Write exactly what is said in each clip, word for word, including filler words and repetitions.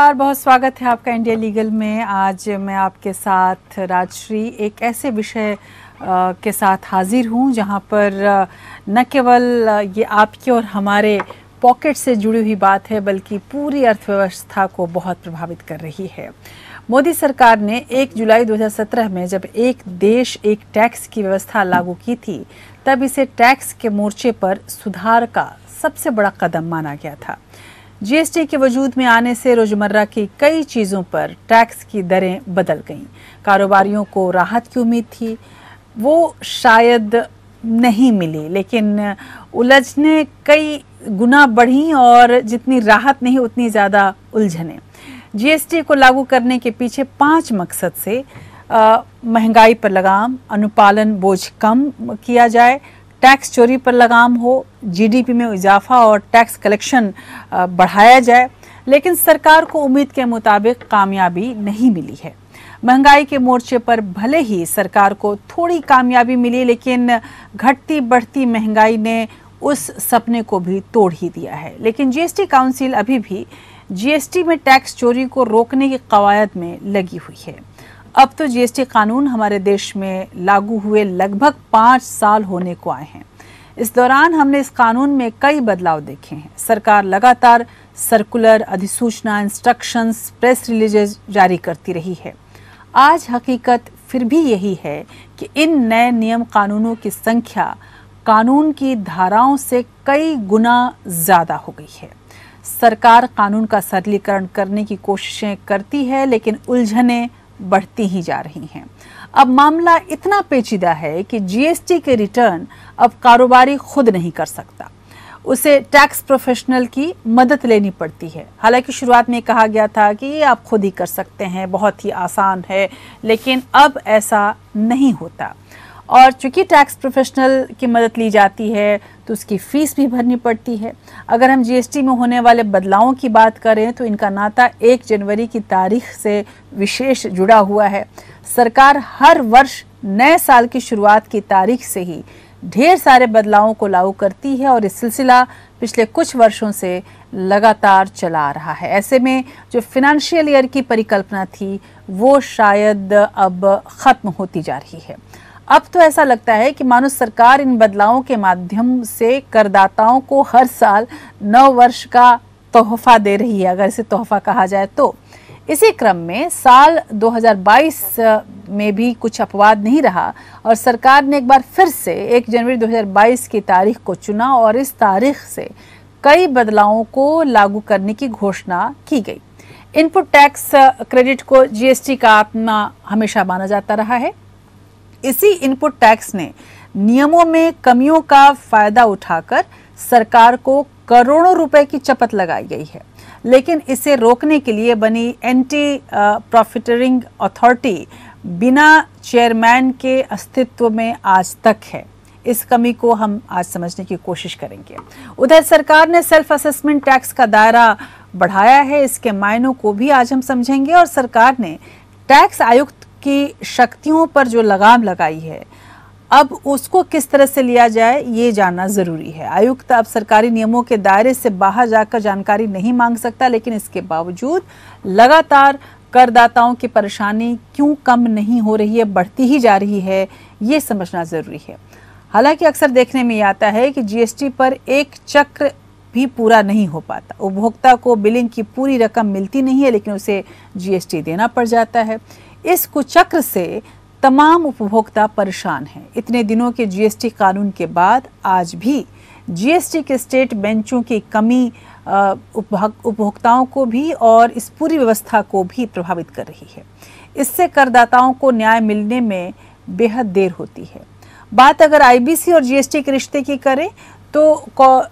नमस्कार, बहुत स्वागत है आपका इंडिया लीगल में। आज मैं आपके साथ राजश्री एक ऐसे विषय के साथ हाजिर हूँ जहाँ पर न केवल ये आपके और हमारे पॉकेट से जुड़ी हुई बात है बल्कि पूरी अर्थव्यवस्था को बहुत प्रभावित कर रही है। मोदी सरकार ने एक जुलाई दो हज़ार सत्रह में जब एक देश एक टैक्स की व्यवस्था लागू की थी तब इसे टैक्स के मोर्चे पर सुधार का सबसे बड़ा कदम माना गया था। जीएसटी के वजूद में आने से रोजमर्रा की कई चीज़ों पर टैक्स की दरें बदल गईं। कारोबारियों को राहत की उम्मीद थी, वो शायद नहीं मिली, लेकिन उलझने कई गुना बढ़ी और जितनी राहत नहीं उतनी ज़्यादा उलझने। जीएसटी को लागू करने के पीछे पांच मकसद से आ, महंगाई पर लगाम, अनुपालन बोझ कम किया जाए, टैक्स चोरी पर लगाम हो, जीडीपी में इजाफा और टैक्स कलेक्शन बढ़ाया जाए। लेकिन सरकार को उम्मीद के मुताबिक कामयाबी नहीं मिली है। महंगाई के मोर्चे पर भले ही सरकार को थोड़ी कामयाबी मिली, लेकिन घटती बढ़ती महंगाई ने उस सपने को भी तोड़ ही दिया है। लेकिन जीएसटी काउंसिल अभी भी जीएसटी में टैक्स चोरी को रोकने की कवायद में लगी हुई है। अब तो जीएसटी कानून हमारे देश में लागू हुए लगभग पाँच साल होने को आए हैं। इस दौरान हमने इस कानून में कई बदलाव देखे हैं। सरकार लगातार सर्कुलर, अधिसूचना, इंस्ट्रक्शंस, प्रेस रिलीजेस जारी करती रही है। आज हकीकत फिर भी यही है कि इन नए नियम कानूनों की संख्या कानून की धाराओं से कई गुना ज़्यादा हो गई है। सरकार कानून का सरलीकरण करने की कोशिशें करती है, लेकिन उलझनें बढ़ती ही जा रही हैं। अब मामला इतना पेचीदा है कि जीएसटी के रिटर्न अब कारोबारी खुद नहीं कर सकता, उसे टैक्स प्रोफेशनल की मदद लेनी पड़ती है। हालांकि शुरुआत में कहा गया था कि ये आप खुद ही कर सकते हैं, बहुत ही आसान है, लेकिन अब ऐसा नहीं होता। और चूंकि टैक्स प्रोफेशनल की मदद ली जाती है तो उसकी फीस भी भरनी पड़ती है। अगर हम जीएसटी में होने वाले बदलावों की बात करें तो इनका नाता एक जनवरी की तारीख से विशेष जुड़ा हुआ है। सरकार हर वर्ष नए साल की शुरुआत की तारीख से ही ढेर सारे बदलावों को लागू करती है और ये सिलसिला पिछले कुछ वर्षों से लगातार चला आ रहा है। ऐसे में जो फिनेंशियल ईयर की परिकल्पना थी वो शायद अब खत्म होती जा रही है। अब तो ऐसा लगता है कि मानो सरकार इन बदलावों के माध्यम से करदाताओं को हर साल नव वर्ष का तोहफा दे रही है, अगर इसे तोहफा कहा जाए तो। इसी क्रम में साल दो हज़ार बाईस में भी कुछ अपवाद नहीं रहा और सरकार ने एक बार फिर से एक जनवरी दो हज़ार बाईस की तारीख को चुना और इस तारीख से कई बदलावों को लागू करने की घोषणा की गई। इनपुट टैक्स क्रेडिट को जीएसटी का आत्मा हमेशा माना जाता रहा है। इसी इनपुट टैक्स ने नियमों में कमियों का फायदा उठाकर सरकार को करोड़ों रुपए की चपत लगाई गई है। लेकिन इसे रोकने के लिए बनी एंटी प्रॉफिटरिंग अथॉरिटी बिना चेयरमैन के अस्तित्व में आज तक है। इस कमी को हम आज समझने की कोशिश करेंगे। उधर सरकार ने सेल्फ असेसमेंट टैक्स का दायरा बढ़ाया है, इसके मायनों को भी आज हम समझेंगे। और सरकार ने टैक्स आयुक्त की शक्तियों पर जो लगाम लगाई है अब उसको किस तरह से लिया जाए ये जानना जरूरी है। आयुक्त अब सरकारी नियमों के दायरे से बाहर जाकर जानकारी नहीं मांग सकता, लेकिन इसके बावजूद लगातार करदाताओं की परेशानी क्यों कम नहीं हो रही है, बढ़ती ही जा रही है, ये समझना जरूरी है। हालांकि अक्सर देखने में आता है कि जीएसटी पर एक चक्र भी पूरा नहीं हो पाता। उपभोक्ता को बिलिंग की पूरी रकम मिलती नहीं है, लेकिन उसे जीएसटी देना पड़ जाता है। इस कुचक्र से तमाम उपभोक्ता परेशान हैं। इतने दिनों के जीएसटी कानून के बाद आज भी जीएसटी के स्टेट बेंचों की कमी उपभोक्ताओं को भी और इस पूरी व्यवस्था को भी प्रभावित कर रही है। इससे करदाताओं को न्याय मिलने में बेहद देर होती है। बात अगर आईबीसी और जीएसटी के रिश्ते की करें तो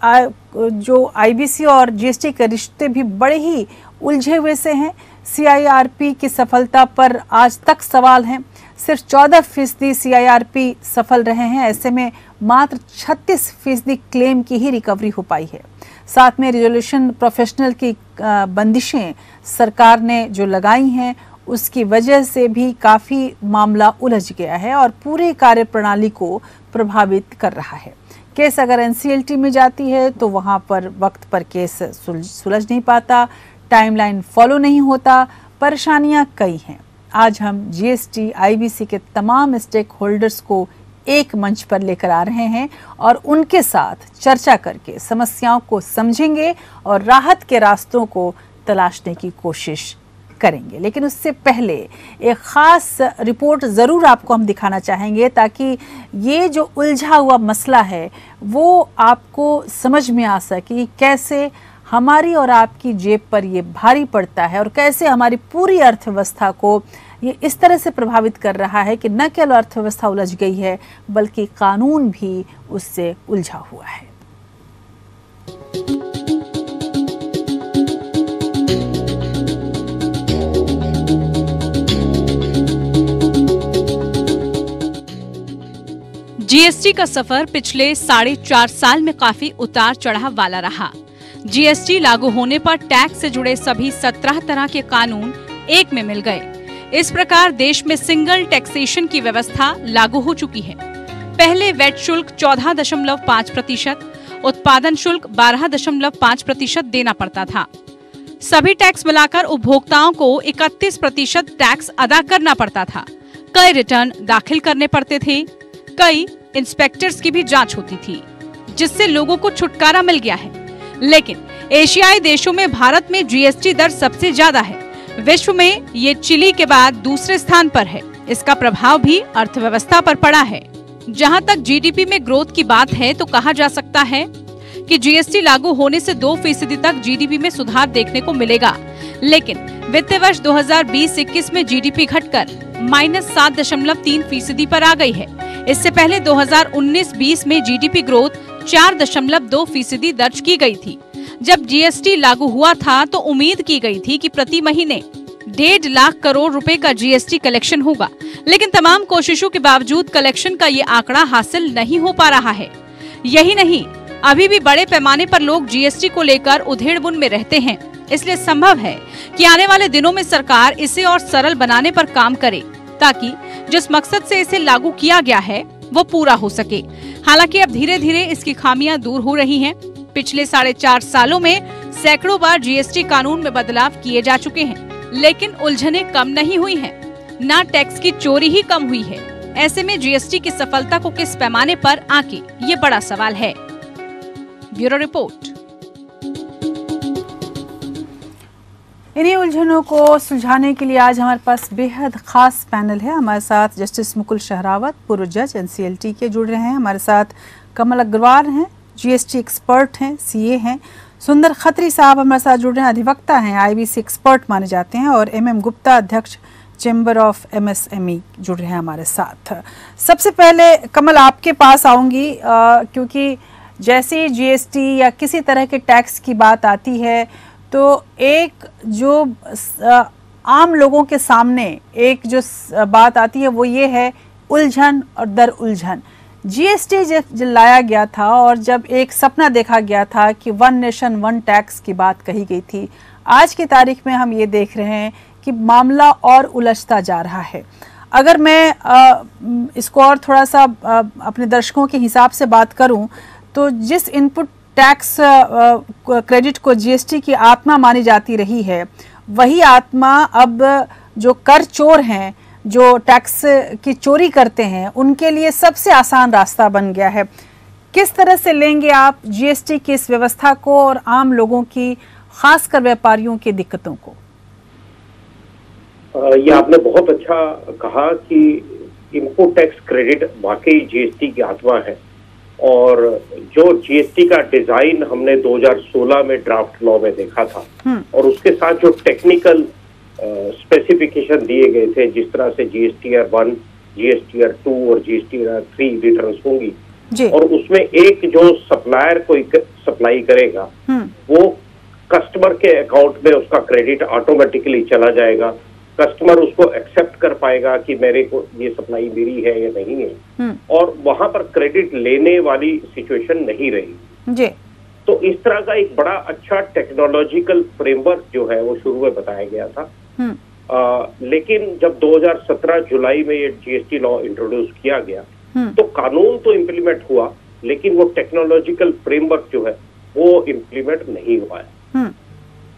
जो आईबीसी और जीएसटी के रिश्ते भी बड़े ही उलझे हुए से हैं। सीआईआरपी की सफलता पर आज तक सवाल हैं। सिर्फ चौदह फीसदी सीआईआरपी सफल रहे हैं। ऐसे में मात्र छत्तीस फीसदी क्लेम की ही रिकवरी हो पाई है। साथ में रिजोल्यूशन प्रोफेशनल की बंदिशें सरकार ने जो लगाई हैं उसकी वजह से भी काफ़ी मामला उलझ गया है और पूरी कार्यप्रणाली को प्रभावित कर रहा है। केस अगर एनसीएलटी में जाती है तो वहाँ पर वक्त पर केस सुलझ नहीं पाता। टाइमलाइन फॉलो नहीं होता, परेशानियां कई हैं। आज हम जीएसटी आईबीसी के तमाम स्टेक होल्डर्स को एक मंच पर लेकर आ रहे हैं और उनके साथ चर्चा करके समस्याओं को समझेंगे और राहत के रास्तों को तलाशने की कोशिश करेंगे। लेकिन उससे पहले एक खास रिपोर्ट ज़रूर आपको हम दिखाना चाहेंगे ताकि ये जो उलझा हुआ मसला है वो आपको समझ में आ सके, कैसे हमारी और आपकी जेब पर ये भारी पड़ता है और कैसे हमारी पूरी अर्थव्यवस्था को ये इस तरह से प्रभावित कर रहा है कि न केवल अर्थव्यवस्था उलझ गई है बल्कि कानून भी उससे उलझा हुआ है। जीएसटी का सफर पिछले साढ़े चार साल में काफी उतार चढ़ाव वाला रहा। जीएसटी लागू होने पर टैक्स से जुड़े सभी सत्रह तरह के कानून एक में मिल गए। इस प्रकार देश में सिंगल टैक्सेशन की व्यवस्था लागू हो चुकी है। पहले वैट शुल्क चौदह दशमलव पाँच प्रतिशत, उत्पादन शुल्क बारह दशमलव पाँच प्रतिशत देना पड़ता था। सभी टैक्स मिलाकर उपभोक्ताओं को इकतीस प्रतिशत टैक्स अदा करना पड़ता था। कई रिटर्न दाखिल करने पड़ते थे, कई इंस्पेक्टर्स की भी जांच होती थी, जिससे लोगों को छुटकारा मिल गया है। लेकिन एशियाई देशों में भारत में जीएसटी दर सबसे ज्यादा है। विश्व में ये चिली के बाद दूसरे स्थान पर है। इसका प्रभाव भी अर्थव्यवस्था पर पड़ा है। जहां तक जीडीपी में ग्रोथ की बात है तो कहा जा सकता है कि जीएसटी लागू होने से दो फीसदी तक जीडीपी में सुधार देखने को मिलेगा। लेकिन वित्त वर्ष दो हज़ार बीस इक्कीस में जीडीपी घटकर माइनस सात दशमलव तीन फीसदी पर आ गई है। इससे पहले दो हज़ार उन्नीस बीस में जीडीपी ग्रोथ चार दशमलव दो फीसदी दर्ज की गई थी। जब जीएसटी लागू हुआ था तो उम्मीद की गई थी कि प्रति महीने डेढ़ लाख करोड़ रुपए का जीएसटी कलेक्शन होगा, लेकिन तमाम कोशिशों के बावजूद कलेक्शन का ये आंकड़ा हासिल नहीं हो पा रहा है। यही नहीं, अभी भी बड़े पैमाने पर लोग जीएसटी को लेकर उधेड़बुन में रहते हैं। इसलिए संभव है कि आने वाले दिनों में सरकार इसे और सरल बनाने पर काम करे ताकि जिस मकसद से इसे लागू किया गया है वो पूरा हो सके। हालांकि अब धीरे धीरे इसकी खामियां दूर हो रही हैं। पिछले साढ़े चार सालों में सैकड़ों बार जीएसटी कानून में बदलाव किए जा चुके हैं, लेकिन उलझनें कम नहीं हुई हैं। ना टैक्स की चोरी ही कम हुई है। ऐसे में जीएसटी की सफलता को किस पैमाने पर आके ये बड़ा सवाल है। Bureau report. इन्हीं उलझनों को सुलझाने के लिए आज हमारे पास बेहद खास पैनल है। हमारे साथ जस्टिस मुकुल शहरावत, पूर्व जज एनसीएलटी के जुड़ रहे हैं। हमारे साथ कमल अग्रवाल हैं, जीएसटी एक्सपर्ट हैं, सीए हैं। सुंदर खत्री साहब हमारे साथ जुड़ रहे हैं, अधिवक्ता हैं, आईबीसी एक्सपर्ट माने जाते हैं। और एम एम गुप्ता, अध्यक्ष चैम्बर ऑफ एमएसएमई, जुड़ रहे हैं हमारे साथ। सबसे पहले कमल आपके पास आऊंगी, क्योंकि जैसे जीएसटी या किसी तरह के टैक्स की बात आती है तो एक जो आम लोगों के सामने एक जो बात आती है वो ये है उलझन और दर उलझन। जीएसटी जब लाया गया था और जब एक सपना देखा गया था कि वन नेशन वन टैक्स की बात कही गई थी, आज की तारीख में हम ये देख रहे हैं कि मामला और उलझता जा रहा है। अगर मैं आ, इसको और थोड़ा सा आ, अपने दर्शकों के हिसाब से बात करूं तो जिस इनपुट टैक्स क्रेडिट को जीएसटी की आत्मा मानी जाती रही है, वही आत्मा अब जो कर चोर हैं, जो टैक्स की चोरी करते हैं, उनके लिए सबसे आसान रास्ता बन गया है। किस तरह से लेंगे आप जीएसटी की इस व्यवस्था को और आम लोगों की, खासकर व्यापारियों की दिक्कतों को? ये आपने बहुत अच्छा कहा कि इनपुट टैक्स क्रेडिट वाकई जीएसटी की आत्मा है। और जो जीएसटी का डिजाइन हमने दो हज़ार सोलह में ड्राफ्ट लॉ में देखा था और उसके साथ जो टेक्निकल स्पेसिफिकेशन दिए गए थे, जिस तरह से जीएसटीआर वन, जीएसटीआर टू और जीएसटीआर थ्री रिटर्न्स होंगी और उसमें एक जो सप्लायर कोई सप्लाई करेगा वो कस्टमर के अकाउंट में उसका क्रेडिट ऑटोमेटिकली चला जाएगा। कस्टमर उसको एक्सेप्ट कर पाएगा कि मेरे को ये सप्लाई मेरी है या नहीं है, और वहां पर क्रेडिट लेने वाली सिचुएशन नहीं रही जी। तो इस तरह का एक बड़ा अच्छा टेक्नोलॉजिकल फ्रेमवर्क जो है वो शुरू में बताया गया था। आ, लेकिन जब दो हज़ार सत्रह जुलाई में ये जीएसटी लॉ इंट्रोड्यूस किया गया तो कानून तो इम्प्लीमेंट हुआ, लेकिन वो टेक्नोलॉजिकल फ्रेमवर्क जो है वो इम्प्लीमेंट नहीं हुआ है।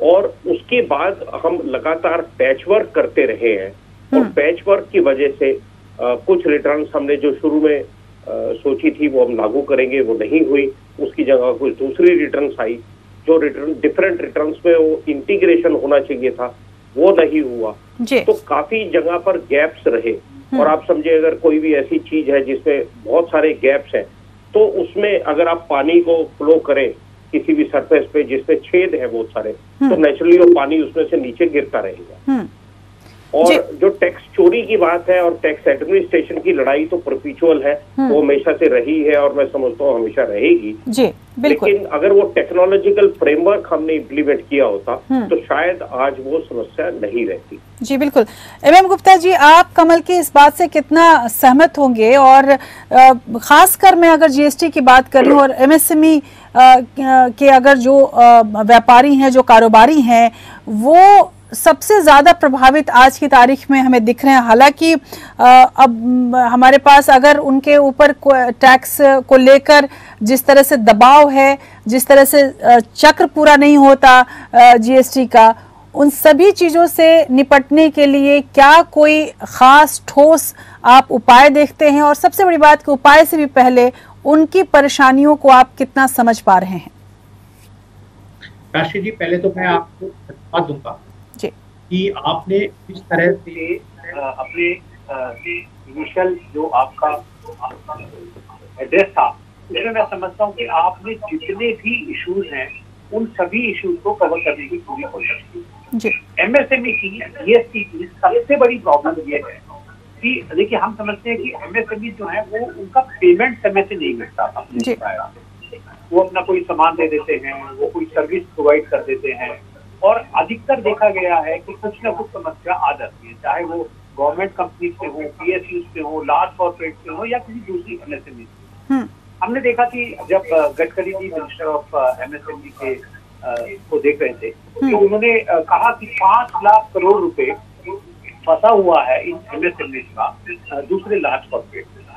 और उसके बाद हम लगातार पैचवर्क करते रहे हैं और पैचवर्क की वजह से आ, कुछ रिटर्न्स हमने जो शुरू में आ, सोची थी वो हम लागू करेंगे, वो नहीं हुई। उसकी जगह कुछ दूसरी रिटर्न्स आई, जो रिटर्न डिफरेंट रिटर्न्स में वो इंटीग्रेशन होना चाहिए था वो नहीं हुआ। तो काफी जगह पर गैप्स रहे। और आप समझे अगर कोई भी ऐसी चीज है जिसमें बहुत सारे गैप्स हैं, तो उसमें अगर आप पानी को फ्लो करें किसी भी सरफेस पे जिसमें छेद है बहुत सारे, तो नेचुरली वो पानी उसमें से नीचे गिरता रहेगा। और जो टैक्स चोरी की बात है और टैक्स एडमिनिस्ट्रेशन की लड़ाई तो परपेचुअल है, वो हमेशा से रही है और मैं समझता हूँ हमेशा रहेगी। जी, बिल्कुल। लेकिन अगर वो टेक्नोलॉजिकल फ्रेमवर्क हमने इम्प्लीमेंट किया होता तो शायद आज वो समस्या नहीं रहती। जी बिल्कुल। एम एम गुप्ता जी, आप कमल की इस बात से कितना सहमत होंगे? और खासकर मैं अगर जीएसटी की बात करूं और एमएसएमई के अगर जो व्यापारी हैं, जो कारोबारी हैं, वो सबसे ज्यादा प्रभावित आज की तारीख में हमें दिख रहे हैं। हालांकि अब हमारे पास अगर उनके ऊपर टैक्स को लेकर जिस तरह से दबाव है, जिस तरह से चक्र पूरा नहीं होता जीएसटी का, उन सभी चीजों से निपटने के लिए क्या कोई खास ठोस आप उपाय देखते हैं? और सबसे बड़ी बात कि उपाय से भी पहले उनकी परेशानियों को आप कितना समझ पा रहे हैं? राशि जी, पहले तो मैं आपको धन्यवाद दूंगा कि आपने इस तरह से अपने इनिशियल जो आपका एड्रेस था उसमें मैं समझता हूँ कि आपने जितने भी इश्यूज हैं उन सभी इश्यूज को कवर करने की पूरी कोशिश की। एमएसएमई की, जीएसटी की सबसे बड़ी प्रॉब्लम ये है कि देखिए, हम समझते हैं कि एमएसएमई जो है वो उनका पेमेंट समय से नहीं मिलता। आपने बताया वो अपना कोई सामान दे देते हैं, वो कोई सर्विस प्रोवाइड कर देते हैं, और अधिकतर देखा गया है कि कुछ ना कुछ समस्या आ जाती है, चाहे वो गवर्नमेंट कंपनी से हो, पीएसयू से हो, लार्ज कॉर्पोरेट से हो या किसी दूसरी एमएसएमई से। हमने देखा कि जब Gadkari ji minister of MSME के को देख रहे थे तो उन्होंने कहा कि पांच लाख करोड़ रुपए फंसा हुआ है इन एमएसएमई का दूसरे लार्ज कॉर्पोरेट से।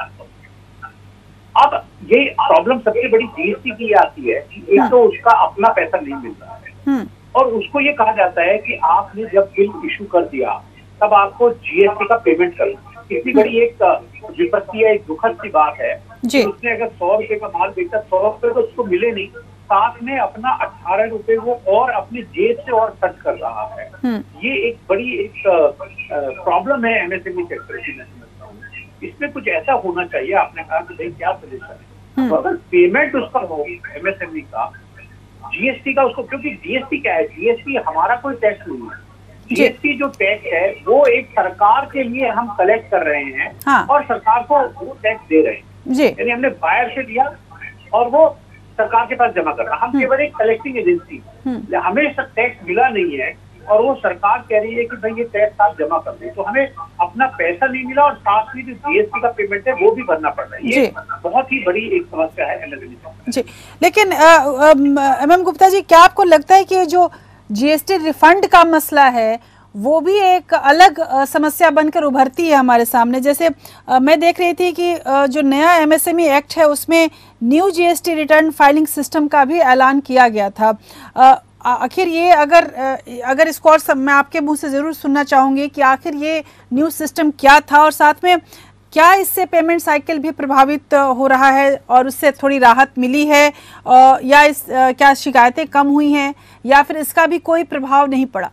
अब ये प्रॉब्लम सबसे बड़ी जीएसटी की आती है कि एक तो उसका अपना पैसा नहीं मिल रहा है और उसको ये कहा जाता है कि आपने जब बिल इशू कर दिया तब आपको जीएसटी का पेमेंट करना। इतनी बड़ी एक विपत्ति है, एक दुखद सी बात है कि उसने अगर सौ रुपए का माल बेचा, सौ रुपए तो उसको मिले नहीं, साथ में अपना अठारह रुपए वो और अपनी जेब से और खर्च कर रहा है। ये एक बड़ी एक प्रॉब्लम है एमएसएमई सेक्टर की। मैं समझता हूँ इसमें कुछ ऐसा होना चाहिए। आपने कहा कि भाई क्या सोल्यूशन है, तो अगर पेमेंट उसका हो एमएसएमई का, जीएसटी का उसको, क्योंकि जीएसटी क्या है, जीएसटी हमारा कोई टैक्स नहीं है। जीएसटी जो टैक्स है वो एक सरकार के लिए हम कलेक्ट कर रहे हैं। हाँ। और सरकार को वो टैक्स दे रहे हैं, यानी हमने बायर से लिया और वो सरकार के पास जमा कर रहा। हम केवल एक कलेक्टिंग एजेंसी, हमें टैक्स मिला नहीं है और वो सरकार कह रही है कि भाई ये टैक्स आप जमा कर दो, तो हमें अपना पैसा नहीं मिला और साथ में जो जीएसटी का पेमेंट है वो भी भरना पड़ रहा है। ये बहुत ही बड़ी एक समस्या है एमएसएमई जी। लेकिन एम एम गुप्ता जी, क्या आपको लगता है कि जो जीएसटी रिफंड का मसला है वो भी एक अलग समस्या बनकर उभरती है हमारे सामने? जैसे मैं देख रही थी कि जो नया एमएसएमई एक्ट है उसमें new GST return filing system का भी ऐलान किया गया था। आखिर ये अगर अगर इसको और सब मैं आपके मुंह से ज़रूर सुनना चाहूँगी कि आखिर ये न्यू सिस्टम क्या था और साथ में क्या इससे पेमेंट साइकिल भी प्रभावित हो रहा है और उससे थोड़ी राहत मिली है, या इस क्या शिकायतें कम हुई हैं या फिर इसका भी कोई प्रभाव नहीं पड़ा?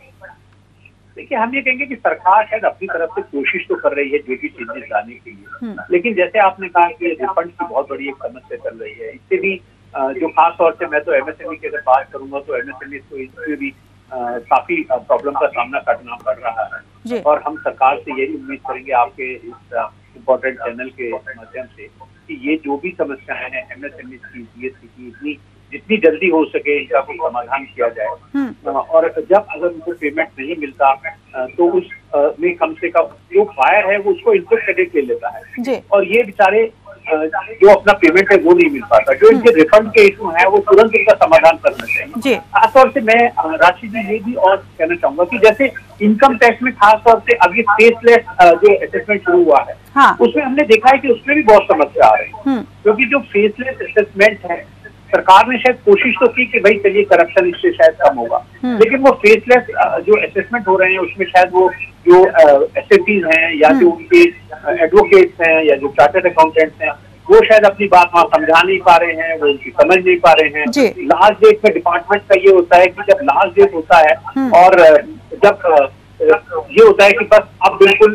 देखिए, हम ये कहेंगे कि सरकार शायद अपनी तरफ से कोशिश तो कर रही है जो भी चेंजेस लाने के लिए, लेकिन जैसे आपने कहा कि रिफंड की बहुत बड़ी एक समस्या चल रही है। इससे भी जो खास तौर से मैं तो एमएसएमई की अगर बात करूंगा तो एमएसएमई को इससे भी काफी प्रॉब्लम का सामना करना पड़ रहा है और हम सरकार से यही उम्मीद करेंगे आपके इस इम्पोर्टेंट चैनल के माध्यम से कि ये जो भी समस्याएं हैं एमएसएमई की, जीएसटी की, इतनी जितनी जल्दी हो सके इनका कोई समाधान किया जाए। और जब अगर उनको पेमेंट नहीं मिलता तो उस में कम से कम जो बायर है वो उसको इनपुट क्रेडिट ले लेता है और ये बेचारे जो अपना पेमेंट है वो नहीं मिल पाता। जो इनके रिफंड के इशू है वो तुरंत इनका समाधान करना चाहिए। खासतौर से मैं राशि जी ये भी और कहना चाहूंगा कि जैसे इनकम टैक्स में खासतौर से अभी फेसलेस जो असेसमेंट शुरू हुआ है, हाँ। उसमें हमने देखा है कि उसमें भी बहुत समस्या आ रही है, क्योंकि जो फेसलेस असेसमेंट है सरकार ने शायद कोशिश तो की कि भाई चलिए करप्शन इससे शायद कम होगा, लेकिन वो फेसलेस जो असेसमेंट हो रहे हैं उसमें शायद वो जो एसएपीज हैं या जो उनके एडवोकेट्स हैं या जो चार्टर्ड अकाउंटेंट्स हैं वो शायद अपनी बात वहाँ समझा नहीं पा रहे हैं, वो उनकी समझ नहीं पा रहे हैं। लास्ट डेट में डिपार्टमेंट का ये होता है कि जब लास्ट डेट होता है और जब ये होता है कि बस अब बिल्कुल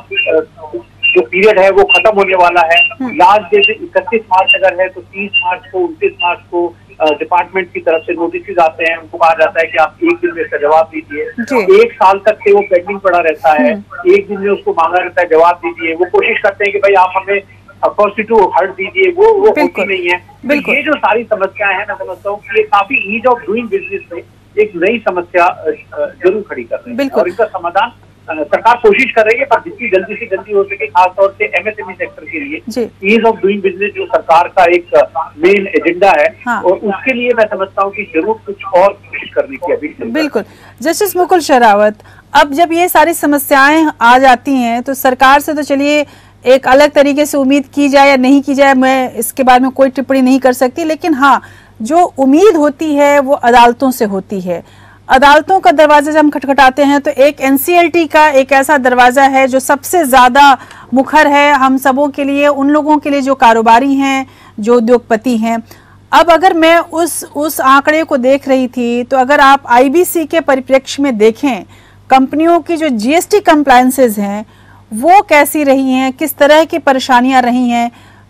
जो पीरियड है वो खत्म होने वाला है, लास्ट डेट इकतीस मार्च अगर है तो तीस मार्च को उनतीस मार्च को डिपार्टमेंट की तरफ से नोटिस आते हैं, उनको कहा जाता है कि आप एक दिन में इसका जवाब दीजिए। एक साल तक से वो पेंडिंग पड़ा रहता है, एक दिन में उसको मांगा रहता है जवाब दीजिए। वो कोशिश करते हैं कि भाई आप हमें पॉजिटिव हट दीजिए, वो वो होती नहीं है। तो ये जो सारी समस्याएं हैं मैं समझता हूँ कि ये काफी ईज ऑफ डूइंग बिजनेस में एक नई समस्या जरूर खड़ी कर रही है और इसका समाधान सरकार कोशिश कर रही है, पर जितनी जल्दी से जल्दी हो सके, खासतौर से एमएसएमई सेक्टर के लिए ईज ऑफ डूइंग बिजनेस जो सरकार का एक मेन एजेंडा है। हाँ। और उसके लिए मैं समझता हूँ कि जरूर कुछ और कोशिश करने की अभी बिल्कुल। जस्टिस मुकुल शरावत, अब जब ये सारी समस्याएं आ जाती हैं तो सरकार से तो चलिए एक अलग तरीके से उम्मीद की जाए या नहीं की जाए, मैं इसके बारे में कोई टिप्पणी नहीं कर सकती, लेकिन हाँ जो उम्मीद होती है वो अदालतों से होती है। अदालतों का दरवाजा जब हम खटखटाते हैं तो एक एनसीएलटी का एक ऐसा दरवाजा है जो सबसे ज्यादा मुखर है हम सबों के लिए, उन लोगों के लिए जो कारोबारी हैं, जो उद्योगपति हैं। अब अगर मैं उस उस आंकड़े को देख रही थी तो अगर आप आईबीसी के परिप्रेक्ष्य में देखें, कंपनियों की जो जीएसटी कंप्लायंसेस हैं वो कैसी रही हैं, किस तरह की परेशानियां रही हैं।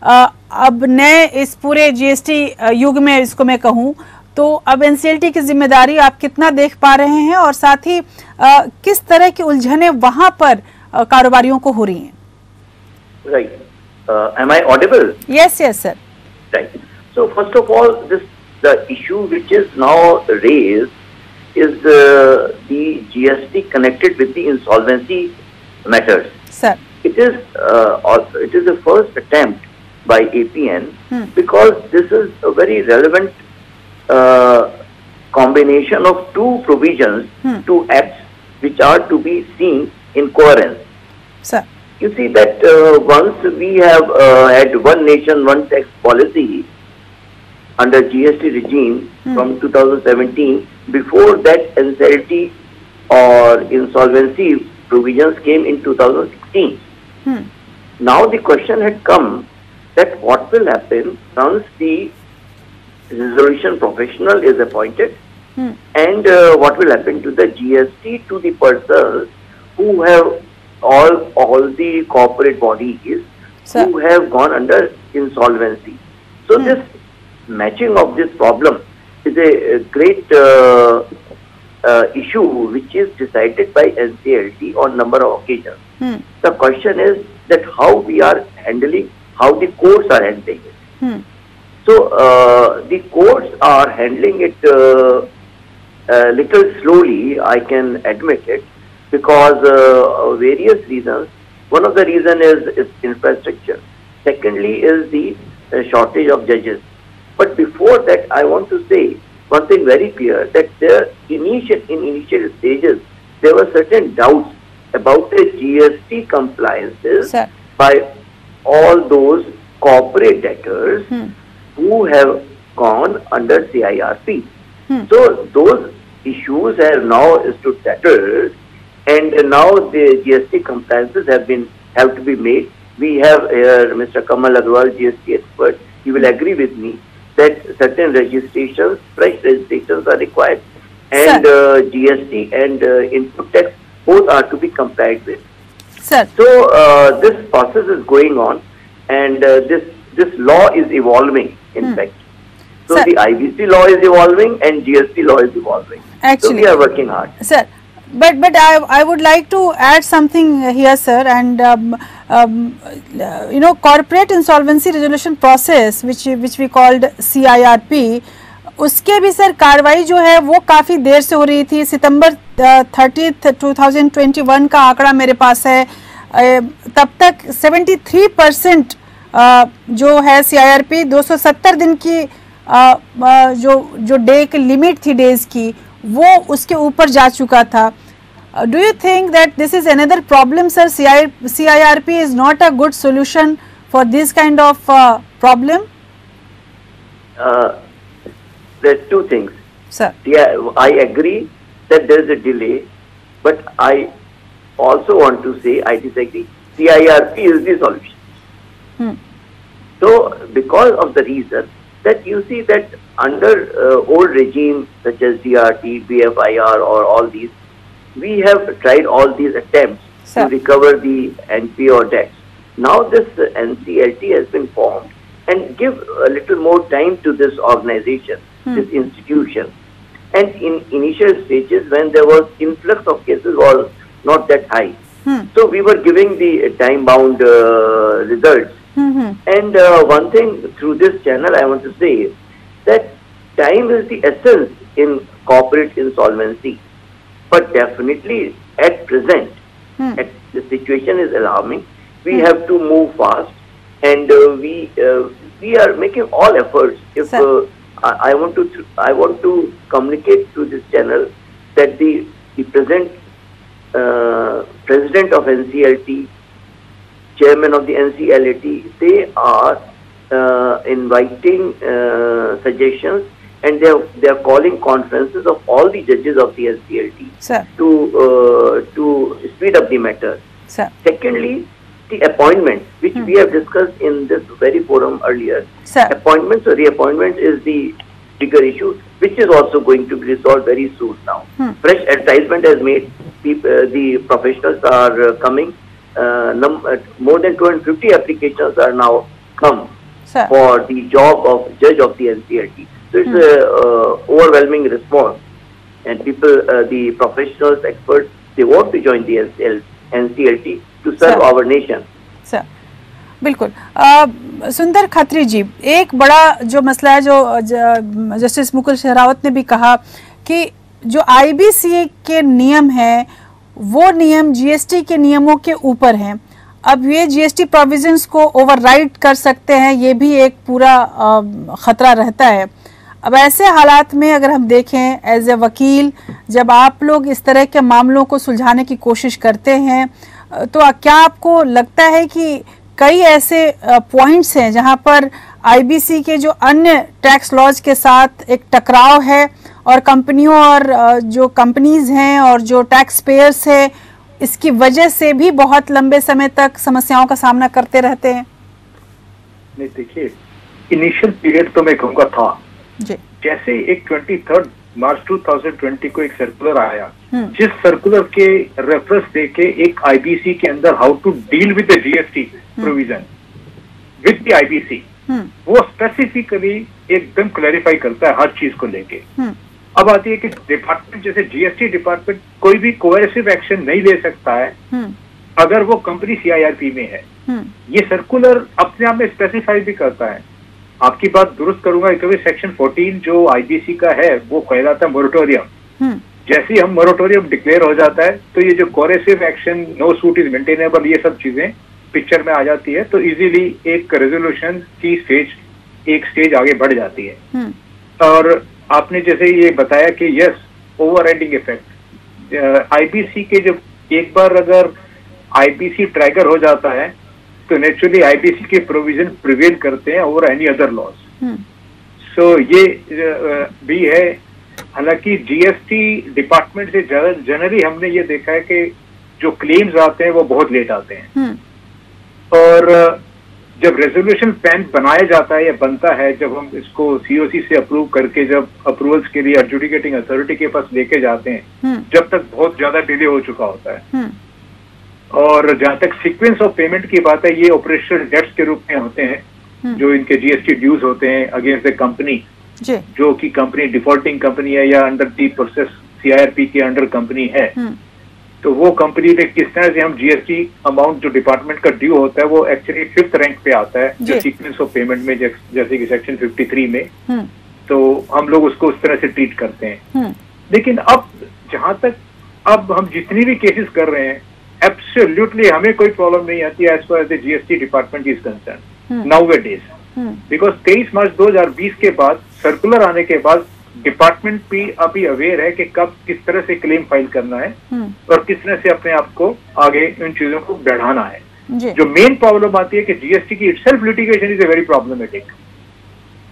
अब नए इस पूरे जीएसटी युग में इसको मैं कहूं तो अब एनसीएलटी की जिम्मेदारी आप कितना देख पा रहे हैं और साथ ही आ, किस तरह की उलझनें वहां पर आ, कारोबारियों को हो रही हैं? Right. Uh, am I audible? Yes, yes, sir. Right. So first of all, this the issue which is now raised is uh, the G S T connected with the insolvency matters. Sir. It is uh, also, it is the first attempt by A P N hmm. because this is a very relevant uh, combination of two provisions, hmm. two acts which are to be seen in coherence. Sir. You see that uh, once we have uh, had one nation, one tax policy under G S T regime hmm. from two thousand seventeen, before that N C L T or insolvency provisions came in two thousand sixteen. Hmm. Now the question had come that what will happen once the resolution professional is appointed hmm. and uh, what will happen to the G S T to the persons who have all all the corporate bodies Sir. who have gone under insolvency. So hmm. this matching of this problem is a, a great uh, uh, issue which is decided by N C L T on number of occasions. Hmm. The question is that how we are handling, how the courts are handling it. Hmm. So uh, the courts are handling it uh, a little slowly, I can admit it, because uh, various reasons. One of the reasons is, is infrastructure. Secondly is the uh, shortage of judges. But before that, I want to say one thing very clear, that there initial in initial stages there were certain doubts about the G S T compliances Sir. by all those corporate debtors hmm. who have gone under C I R P. Hmm. So those issues have now stood settled, and now the G S T compliances have been have to be made. We have here Mister Kamal Agrawal, G S T expert. He will agree with me that certain registrations, fresh registrations are required, and uh, G S T and uh, input tax both are to be complied with. Sir. So uh, this process is going on, and uh, this this law is evolving. In hmm. fact, so Sir. the I B C law is evolving and G S T law is evolving. Actually, so we are working hard. Sir. But but I I would like to add something here, sir, and um, um, uh, you know, corporate insolvency resolution process, which which we called C I R P, उसके भी sir कार्रवाई जो है वो काफ़ी देर से हो रही थी। September thirtieth two thousand twenty one का आंकड़ा मेरे पास है, तब तक तिहत्तर परसेंट जो है सी आई आर पी दो सौ सत्तर दिन की जो जो डे की लिमिट थी डेज की, वो उसके ऊपर जा चुका था। Do you think that this is another problem sir? C I R P is not a good solution for this kind of problem? there's two things. Sir. Yeah, I agree that there is a delay, but I also want to say I disagree. C I R P is the solution. Hmm. So, because of the reason that you see that under uh, old regime such as D R T, B F I R or all these, we have tried all these attempts Sir. to recover the N P A or debts. Now this uh, N C L T has been formed, and give a little more time to this organization, Hmm. this institution. And in initial stages when there was influx of cases was not that high. Hmm. So we were giving the time-bound uh, results. Hmm. And uh, one thing through this channel I want to say is that time is the essence in corporate insolvency. But definitely at present, Hmm. at, the situation is alarming. We Hmm. have to move fast, and uh, we uh, we are making all efforts. If uh, I, I want to th I want to communicate to this channel that the the present uh, president of N C L T, chairman of the N C L T, they are uh, inviting uh, suggestions, and they are, they are calling conferences of all the judges of the N C L T Sir. to uh, to speed up the matter. Sir. Secondly, the appointments, which Hmm. we have discussed in this very forum earlier. Sir. Appointments or reappointment is the bigger issue, which is also going to be resolved very soon now. Hmm. Fresh advertisement has made. People, uh, the professionals are uh, coming. Uh, num uh, more than two hundred fifty applications are now come Sir. for the job of judge of the N C L T. So it's Hmm. a uh, overwhelming response, and people, uh, the professionals, experts, they want to join the N C L T to serve Sir. our nation. Sir बिल्कुल। आ, सुंदर खत्री जी, एक बड़ा जो मसला है जो ज, जस्टिस मुकुल शेरावत ने भी कहा कि जो आईबीसी के नियम हैं वो नियम जीएसटी के नियमों के ऊपर हैं। अब ये जीएसटी प्रोविजंस को ओवरराइड कर सकते हैं, ये भी एक पूरा आ, खतरा रहता है। अब ऐसे हालात में अगर हम देखें एज ए वकील, जब आप लोग इस तरह के मामलों को सुलझाने की कोशिश करते हैं, तो क्या आपको लगता है कि कई ऐसे पॉइंट्स हैं जहां पर आईबीसी के जो अन्य टैक्स लॉज के साथ एक टकराव है और कंपनियों और जो कंपनीज हैं और जो टैक्स पेयर्स है इसकी वजह से भी बहुत लंबे समय तक समस्याओं का सामना करते रहते हैं? नहीं, देखिए, इनिशियल पीरियड तो मैं कहूँगा था जी। जैसे एक तेईस मार्च दो हज़ार बीस को एक सर्कुलर आया, जिस सर्कुलर के रेफरेंस देके एक आईबीसी के अंदर how to deal with the GST provision with the IBC, वो स्पेसिफिकली एकदम क्लैरिफाई करता है हर चीज को लेके। अब आती है कि डिपार्टमेंट जैसे जीएसटी डिपार्टमेंट कोई भी कोएसिव एक्शन नहीं ले सकता है अगर वो कंपनी सीआईआरपी में है। ये सर्कुलर अपने आप में स्पेसिफाई भी करता है। आपकी बात दुरुस्त करूंगा, कभी सेक्शन चौदह जो आईबीसी का है वो कहलाता है मोरेटोरियम। जैसे ही हम मोरेटोरियम डिक्लेयर हो जाता है तो ये जो coercive action, no suit is maintainable, ये सब चीजें पिक्चर में आ जाती है, तो इजीली एक रेजोल्यूशन की स्टेज एक स्टेज आगे बढ़ जाती है। और आपने जैसे ये बताया कि yes, overriding effect IBC के जब एक बार अगर आईबीसी ट्राइगर हो जाता है तो नेचुरली आईबीसी के प्रोविजन प्रिवेल करते हैं over any other laws. So ये uh, भी है। हालांकि जीएसटी डिपार्टमेंट से जनरली हमने ये देखा है कि जो क्लेम्स आते हैं वो बहुत लेट आते हैं, और जब रेजोल्यूशन प्लान बनाया जाता है या बनता है, जब हम इसको सीओसी से अप्रूव करके जब अप्रूवल्स के लिए एडजुडिकेटिंग अथॉरिटी के पास लेके जाते हैं, जब तक बहुत ज्यादा डिले हो चुका होता है। और जहां तक सीक्वेंस ऑफ पेमेंट की बात है, ये ऑपरेशनल डेट्स के रूप में होते हैं जो इनके जीएसटी ड्यूज होते हैं अगेंस्ट द कंपनी, जो कि कंपनी डिफॉल्टिंग कंपनी है या अंडर दी प्रोसेस सीआईआरपी के अंडर कंपनी है। तो वो कंपनी में किस तरह से हम जीएसटी अमाउंट जो डिपार्टमेंट का ड्यू होता है वो एक्चुअली फिफ्थ रैंक पे आता है जो सीक्वेंस ऑफ पेमेंट में, जैसे कि सेक्शन तिरेपन में, तो हम लोग उसको उस तरह से ट्रीट करते हैं। लेकिन अब जहां तक अब हम जितनी भी केसेस कर रहे हैं, एब्सोल्युटली हमें कोई प्रॉब्लम नहीं आती as far as the GST department is concern nowadays, because तेईस मार्च दो हज़ार बीस के बाद सर्कुलर आने के बाद डिपार्टमेंट भी अभी अवेयर है कि कब किस तरह से क्लेम फाइल करना है और किस तरह से अपने आप को आगे इन चीजों को बढ़ाना है। जो मेन प्रॉब्लम आती है कि जीएसटी की itself litigation is a very problematic.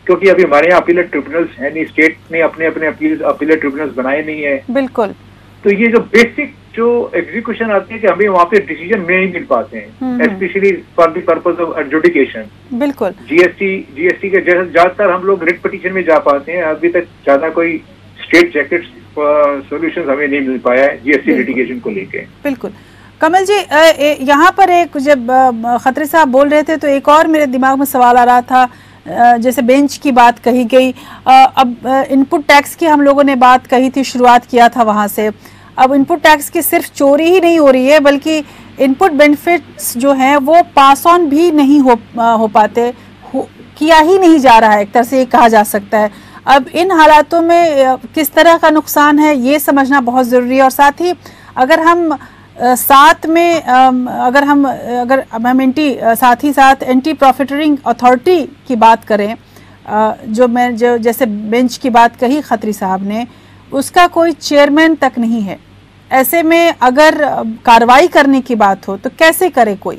क्योंकि अभी हमारे यहाँ अपीलेट ट्रिब्यूनल्स है नहीं, स्टेट ने अपने अपने अपील अपीलेट ट्रिब्यूनल्स बनाए नहीं है। बिल्कुल। तो ये जो बेसिक जो एग्जीक्यूशन आती है कि हमें वहाँ पे डिसीजन नहीं मिल पाते हैं, specially for the purpose of adjudication. बिल्कुल। जीएसटी जीएसटी के ज्यादातर हम लोग रिट पिटीशन में जा पाते हैं, अभी तक ज्यादा कोई स्टेट जैकेट सॉल्यूशंस हमें नहीं मिल पाया है जीएसटी लिटिगेशन को लेके। बिल्कुल। कमल जी, यहाँ पर एक जब खत्री साहब बोल रहे थे तो एक और मेरे दिमाग में सवाल आ रहा था, जैसे बेंच की बात कही गई, अब इनपुट टैक्स की हम लोगों ने बात कही थी, शुरुआत किया था वहाँ से। अब इनपुट टैक्स की सिर्फ चोरी ही नहीं हो रही है बल्कि इनपुट बेनिफिट्स जो हैं वो पास ऑन भी नहीं हो हो पाते, हो, किया ही नहीं जा रहा है, एक तरह से ये कहा जा सकता है। अब इन हालातों में किस तरह का नुकसान है ये समझना बहुत ज़रूरी है। और साथ ही अगर हम साथ में अगर हम अगर हम एंटी साथ ही साथ एंटी प्रॉफिटरिंग अथॉरिटी की बात करें, जो मैं जो जैसे बेंच की बात कही खत्री साहब ने, उसका कोई चेयरमैन तक नहीं है। ऐसे में अगर कार्रवाई करने की बात हो तो कैसे करे कोई?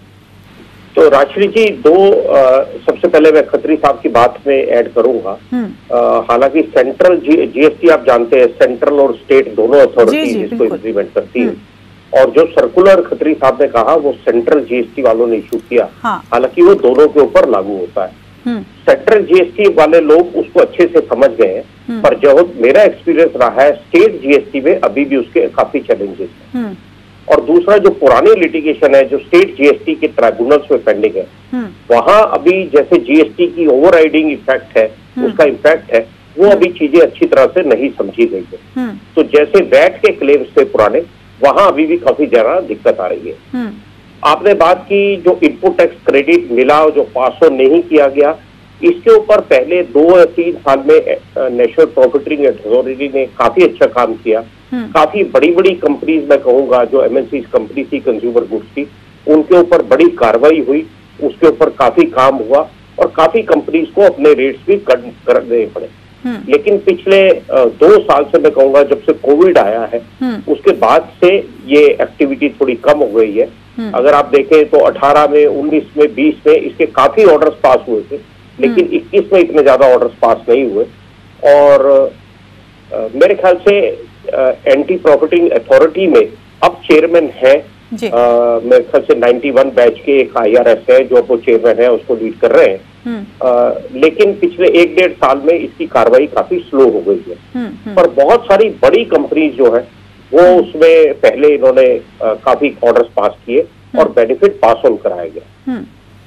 तो राजश्री जी, दो आ, सबसे पहले मैं खत्री साहब की बात में ऐड करूंगा। हालांकि सेंट्रल जीएसटी आप जानते हैं, सेंट्रल और स्टेट दोनों अथॉरिटी इसको इम्प्लीमेंट करती है, और जो सर्कुलर खत्री साहब ने कहा वो सेंट्रल जीएसटी वालों ने इशू किया। हाँ। हालांकि वो दोनों के ऊपर लागू होता है। सेंट्रल जीएसटी वाले लोग उसको अच्छे से समझ गए हैं, पर जो मेरा एक्सपीरियंस रहा है स्टेट जीएसटी में अभी भी उसके काफी चैलेंजेस हैं। और दूसरा जो पुरानी लिटिगेशन है जो स्टेट जीएसटी के ट्राइब्यूनल्स में पेंडिंग है, वहां अभी जैसे जीएसटी की ओवरराइडिंग इफेक्ट है, उसका इम्पैक्ट है, वो अभी चीजें अच्छी तरह से नहीं समझी गई है। तो जैसे वैट के क्लेम्स थे पुराने, वहां अभी भी काफी ज्यादा दिक्कत आ रही है। आपने बात की जो इनपुट टैक्स क्रेडिट मिला जो पास ऑन नहीं किया गया, इसके ऊपर पहले दो या तीन साल में नेशनल प्रॉफिटरिंग अथॉरिटी ने काफी अच्छा काम किया। काफी बड़ी बड़ी कंपनीज मैं कहूंगा जो एमएनसी कंपनी थी कंज्यूमर गुड्स की, उनके ऊपर बड़ी कार्रवाई हुई, उसके ऊपर काफी काम हुआ और काफी कंपनीज को अपने रेट्स भी कट करने पड़े। लेकिन पिछले दो साल से मैं कहूंगा जब से कोविड आया है उसके बाद से ये एक्टिविटी थोड़ी कम हो गई है। अगर आप देखें तो अठारह में, उन्नीस में, बीस में इसके काफी ऑर्डर्स पास हुए थे, लेकिन इक्कीस में इतने ज्यादा ऑर्डर्स पास नहीं हुए। और आ, मेरे ख्याल से एंटी प्रॉफिटिंग अथॉरिटी में अब चेयरमैन है, मेरे ख्याल से इक्यानवे बैच के एक आईआरएस है जो वो चेयरमैन है, उसको लीड कर रहे हैं। आ, लेकिन पिछले एक डेढ़ साल में इसकी कार्रवाई काफी स्लो हो गई है। पर बहुत सारी बड़ी कंपनीज जो है वो उसमें पहले इन्होंने आ, काफी ऑर्डर्स पास किए और बेनिफिट पास ऑन कराया गया।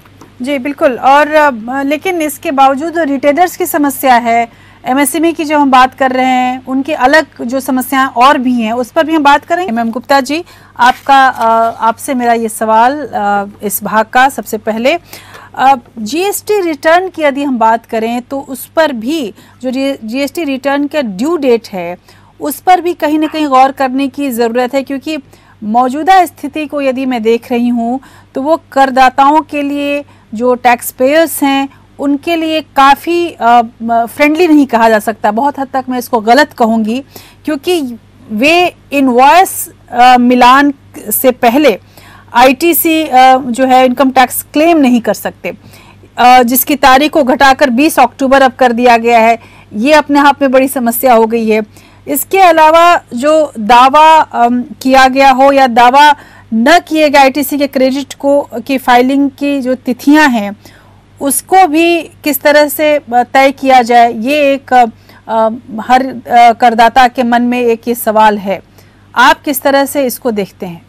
जी बिल्कुल। और लेकिन इसके बावजूद रिटेलर्स की समस्या है, एमएसएमई की जो हम बात कर रहे हैं उनकी अलग जो समस्याएं और भी हैं, उस पर भी हम बात करेंगे। मैम गुप्ता जी, आपका आपसे मेरा ये सवाल इस भाग का, सबसे पहले जीएसटी रिटर्न की यदि हम बात करें तो उस पर भी जो जीएसटी रिटर्न का ड्यू डेट है उस पर भी कहीं ना कहीं गौर करने की ज़रूरत है, क्योंकि मौजूदा स्थिति को यदि मैं देख रही हूँ तो वो करदाताओं के लिए, जो टैक्स पेयर्स हैं उनके लिए काफ़ी फ्रेंडली नहीं कहा जा सकता, बहुत हद तक मैं इसको गलत कहूँगी, क्योंकि वे इनवॉइस मिलान से पहले आईटीसी जो है इनकम टैक्स क्लेम नहीं कर सकते, जिसकी तारीख को घटाकर बीस अक्टूबर अब कर दिया गया है। ये अपने आप में बड़ी समस्या हो गई है। इसके अलावा जो दावा किया गया हो या दावा न किए गए आईटीसी के क्रेडिट को की फाइलिंग की जो तिथियां हैं उसको भी किस तरह से तय किया जाए, ये एक आ, हर आ, करदाता के मन में एक ये सवाल है। आप किस तरह से इसको देखते हैं?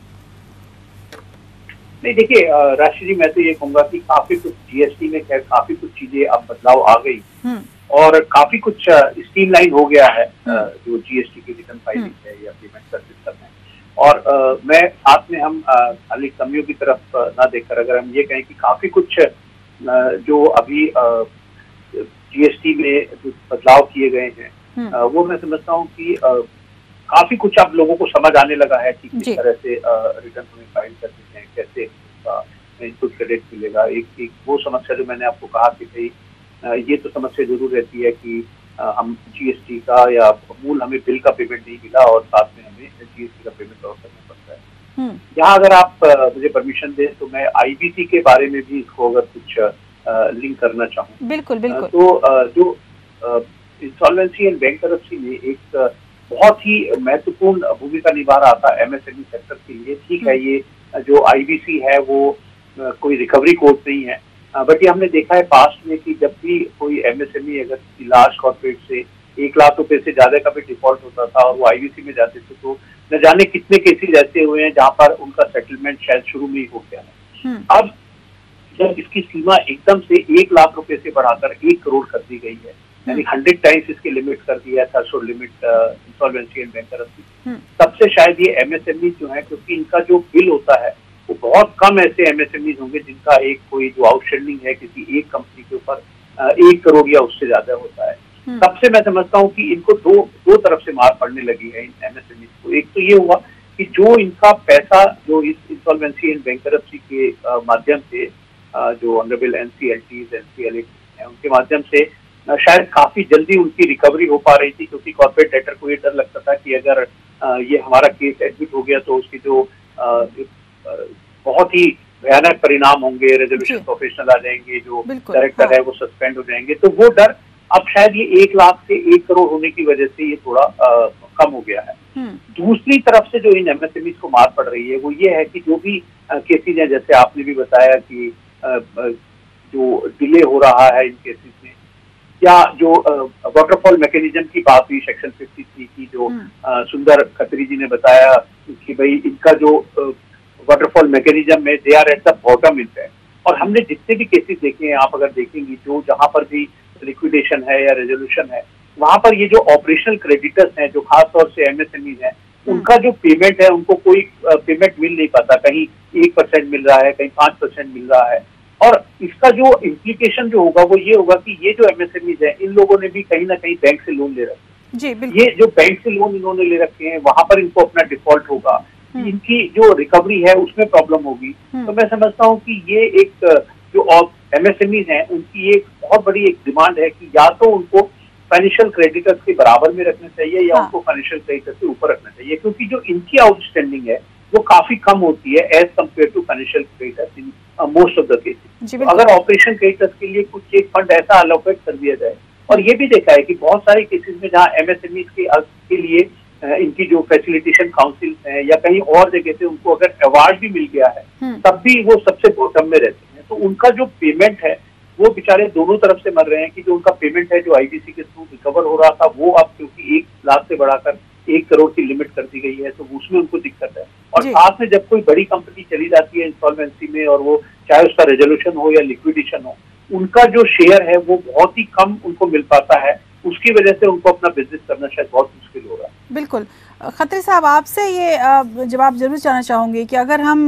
नहीं देखिए राशि जी, मैं तो ये कहूंगा कि काफी कुछ जीएसटी में खैर काफी कुछ चीजें अब बदलाव आ गई और काफी कुछ स्ट्रीमलाइन हो गया है जो जीएसटी की रिटर्न फाइलिंग है या पेमेंट का सिस्टम है। और आ, मैं साथ में हम खाली कमियों की तरफ ना देखकर अगर हम ये कहें कि काफी कुछ आ, जो अभी जीएसटी में जो बदलाव किए गए हैं आ, वो मैं समझता हूँ कि आ, काफी कुछ अब लोगों को समझ आने लगा है कि किस तरह से रिटर्न हमें फाइल करते हैं, कैसे इनपुट क्रेडिट मिलेगा। एक एक वो समस्या जो मैंने आपको कहा कि भाई ये तो समस्या जरूर रहती है कि हम जीएसटी का या मूल हमें बिल का पेमेंट नहीं मिला और साथ में हमें जीएसटी का पेमेंट और करना पड़ता है। यहाँ अगर आप मुझे परमिशन दें तो मैं आईबीसी के बारे में भी इसको अगर कुछ लिंक करना चाहूँ। बिल्कुल बिल्कुल। तो जो इंसॉल्वेंसी एंड बैंकरप्सी में एक बहुत ही महत्वपूर्ण भूमिका निभा रहा था एमएसएमई सेक्टर के लिए। ठीक है, ये जो आईबीसी है वो कोई रिकवरी कोर्ट नहीं है, बट ये हमने देखा है पास्ट में कि जब भी कोई एमएसएमई अगर लार्ज कॉर्पोरेट से एक लाख रुपए से ज्यादा का भी डिफॉल्ट होता था और वो आईबीसी में जाते थे, तो न जाने कितने केसेस ऐसे हुए हैं जहां पर उनका सेटलमेंट शायद शुरू में ही हो गया है। अब जब इसकी सीमा एकदम से एक लाख रुपए से बढ़ाकर एक करोड़ कर दी गई है, यानी हंड्रेड टाइम्स इसके लिमिट कर दिया था, threshold limit insolvency and bankruptcy, तब से शायद ये एमएसएमई जो है, क्योंकि इनका जो बिल होता है वो बहुत कम ऐसे एमएसएमई होंगे जिनका एक कोई जो आउटस्टैंडिंग है किसी एक कंपनी के ऊपर एक करोड़ या उससे ज्यादा होता है। तब से मैं समझता हूँ कि इनको दो दो तरफ से मार पड़ने लगी है इन एमएसएमई को। एक तो ये हुआ कि जो इनका पैसा जो इस इंसॉल्वेंसी एंड बैंकरप्सी के माध्यम से जो ऑनरेबल एनसीएलटीज एनसीएलए है उनके माध्यम से शायद काफी जल्दी उनकी रिकवरी हो पा रही थी, क्योंकि कॉर्पोरेट डेटर को ये डर लगता था कि अगर ये हमारा केस एडमिट हो गया तो उसके जो बहुत ही भयानक परिणाम होंगे, रेजोल्यूशन प्रोफेशनल आ जाएंगे, जो डायरेक्टर हाँ। है वो सस्पेंड हो जाएंगे। तो वो डर अब शायद ये एक लाख से एक करोड़ होने की वजह से ये थोड़ा आ, कम हो गया है। दूसरी तरफ से जो इन एमएसएमई को मार पड़ रही है वो ये है कि जो भी केसेज हैं, जैसे आपने भी बताया कि आ, जो डिले हो रहा है इन केसेज में, या जो वाटरफॉल मैकेनिज्म की बात हुई सेक्शन फिफ्टी थ्री की, जो आ, सुंदर खत्री जी ने बताया कि भाई इनका जो वाटरफॉल मैकेनिज्म में they are at the bottom in है। और हमने जितने भी केसेस देखे हैं, आप अगर देखेंगे जो जहां पर भी लिक्विडेशन है या रेजोल्यूशन है, वहां पर ये जो ऑपरेशनल क्रेडिटर्स हैं जो खास तौर से एमएसएमई हैं, उनका जो पेमेंट है उनको कोई पेमेंट मिल नहीं पाता। कहीं एक परसेंट मिल रहा है, कहीं पांच परसेंट मिल रहा है। और इसका जो इम्प्लीकेशन जो होगा वो ये होगा कि ये जो एमएसएमई है इन लोगों ने भी कहीं ना कहीं बैंक से लोन ले रखे जी, ये जो बैंक से लोन इन्होंने ले रखे हैं वहां पर इनको अपना डिफॉल्ट होगा, इनकी जो रिकवरी है उसमें प्रॉब्लम होगी। तो मैं समझता हूँ कि ये एक जो एमएसएमई हैं उनकी एक बहुत बड़ी एक डिमांड है कि या तो उनको फाइनेंशियल क्रेडिटर्स के बराबर में रखना चाहिए या हाँ। उनको फाइनेंशियल क्रेडिटर्स के ऊपर रखना चाहिए, क्योंकि जो इनकी आउटस्टैंडिंग है वो काफी कम होती है as compare to financial creditors in most of the cases. अगर ऑपरेशन क्रेडिटर्स के लिए कुछ एक फंड ऐसा अलोकेट कर दिया जाए, और ये भी देखा है कि बहुत सारे केसेस में जहाँ एमएसएमई के, के लिए इनकी जो फैसिलिटेशन काउंसिल है या कहीं और जगह से उनको अगर अवार्ड भी मिल गया है तब भी वो सबसे बॉटम में रहते हैं। तो उनका जो पेमेंट है वो बेचारे दोनों तरफ से मर रहे हैं कि जो उनका पेमेंट है जो आईबीसी के थ्रू रिकवर हो रहा था वो अब क्योंकि एक लाख से बढ़ाकर एक करोड़ की लिमिट कर दी गई है तो उसमें उनको दिक्कत है। और साथ में जब कोई बड़ी कंपनी चली जाती है इंसॉल्वेंसी में, और वो चाहे उसका रेजोल्यूशन हो या लिक्विडेशन हो, उनका जो शेयर है वो बहुत ही कम उनको मिल पाता है। उसकी वजह से उनको अपना बिजनेस करना शायद बहुत मुश्किल हो रहा है। बिल्कुल। खत्री साहब, आपसे ये जवाब जरूर जानना चाहूँगी कि अगर हम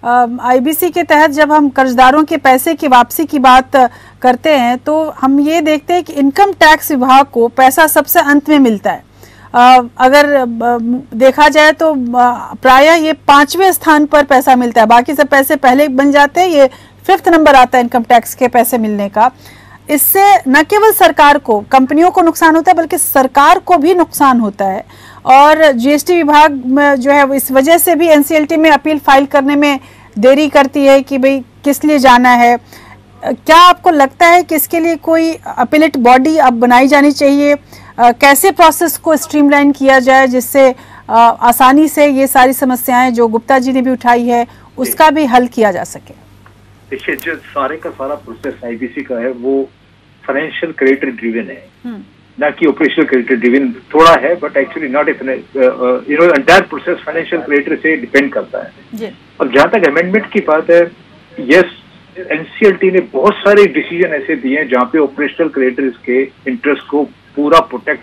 आईबीसी के तहत जब हम कर्जदारों के पैसे की वापसी की बात करते हैं तो हम ये देखते हैं कि इनकम टैक्स विभाग को पैसा सबसे अंत में मिलता है। अगर देखा जाए तो प्रायः ये पांचवें स्थान पर पैसा मिलता है, बाकी सब पैसे पहले बन जाते हैं, ये फिफ्थ नंबर आता है इनकम टैक्स के पैसे मिलने का। इससे न केवल सरकार को, कंपनियों को नुकसान होता है बल्कि सरकार को भी नुकसान होता है। और जीएसटी विभाग में जो है इस वजह से भी एनसीएलटी में अपील फाइल करने में देरी करती है कि भाई किस लिए जाना है। क्या आपको लगता है कि इसके लिए कोई अपीलेट बॉडी अब बनाई जानी चाहिए? आ, कैसे प्रोसेस को स्ट्रीमलाइन किया जाए जिससे आ, आसानी से ये सारी समस्याएं जो गुप्ता जी ने भी उठाई है उसका भी हल किया जा सके? देखिए, जो सारे का सारा प्रोसेस आईबीसी का है वो फाइनेंशियल क्रेडिटर ड्रिवन है, ना कि ऑपरेशनल क्रेडिटर ड्रिवन। थोड़ा है but actually not you know entire process financial creditor से डिपेंड करता है। और जहां तक अमेंडमेंट की बात है, यस, एनसीएलटी ने बहुत सारे डिसीजन ऐसे दिए हैं जहां पे ऑपरेशनल क्रेडिटर्स के इंटरेस्ट को पूरा protect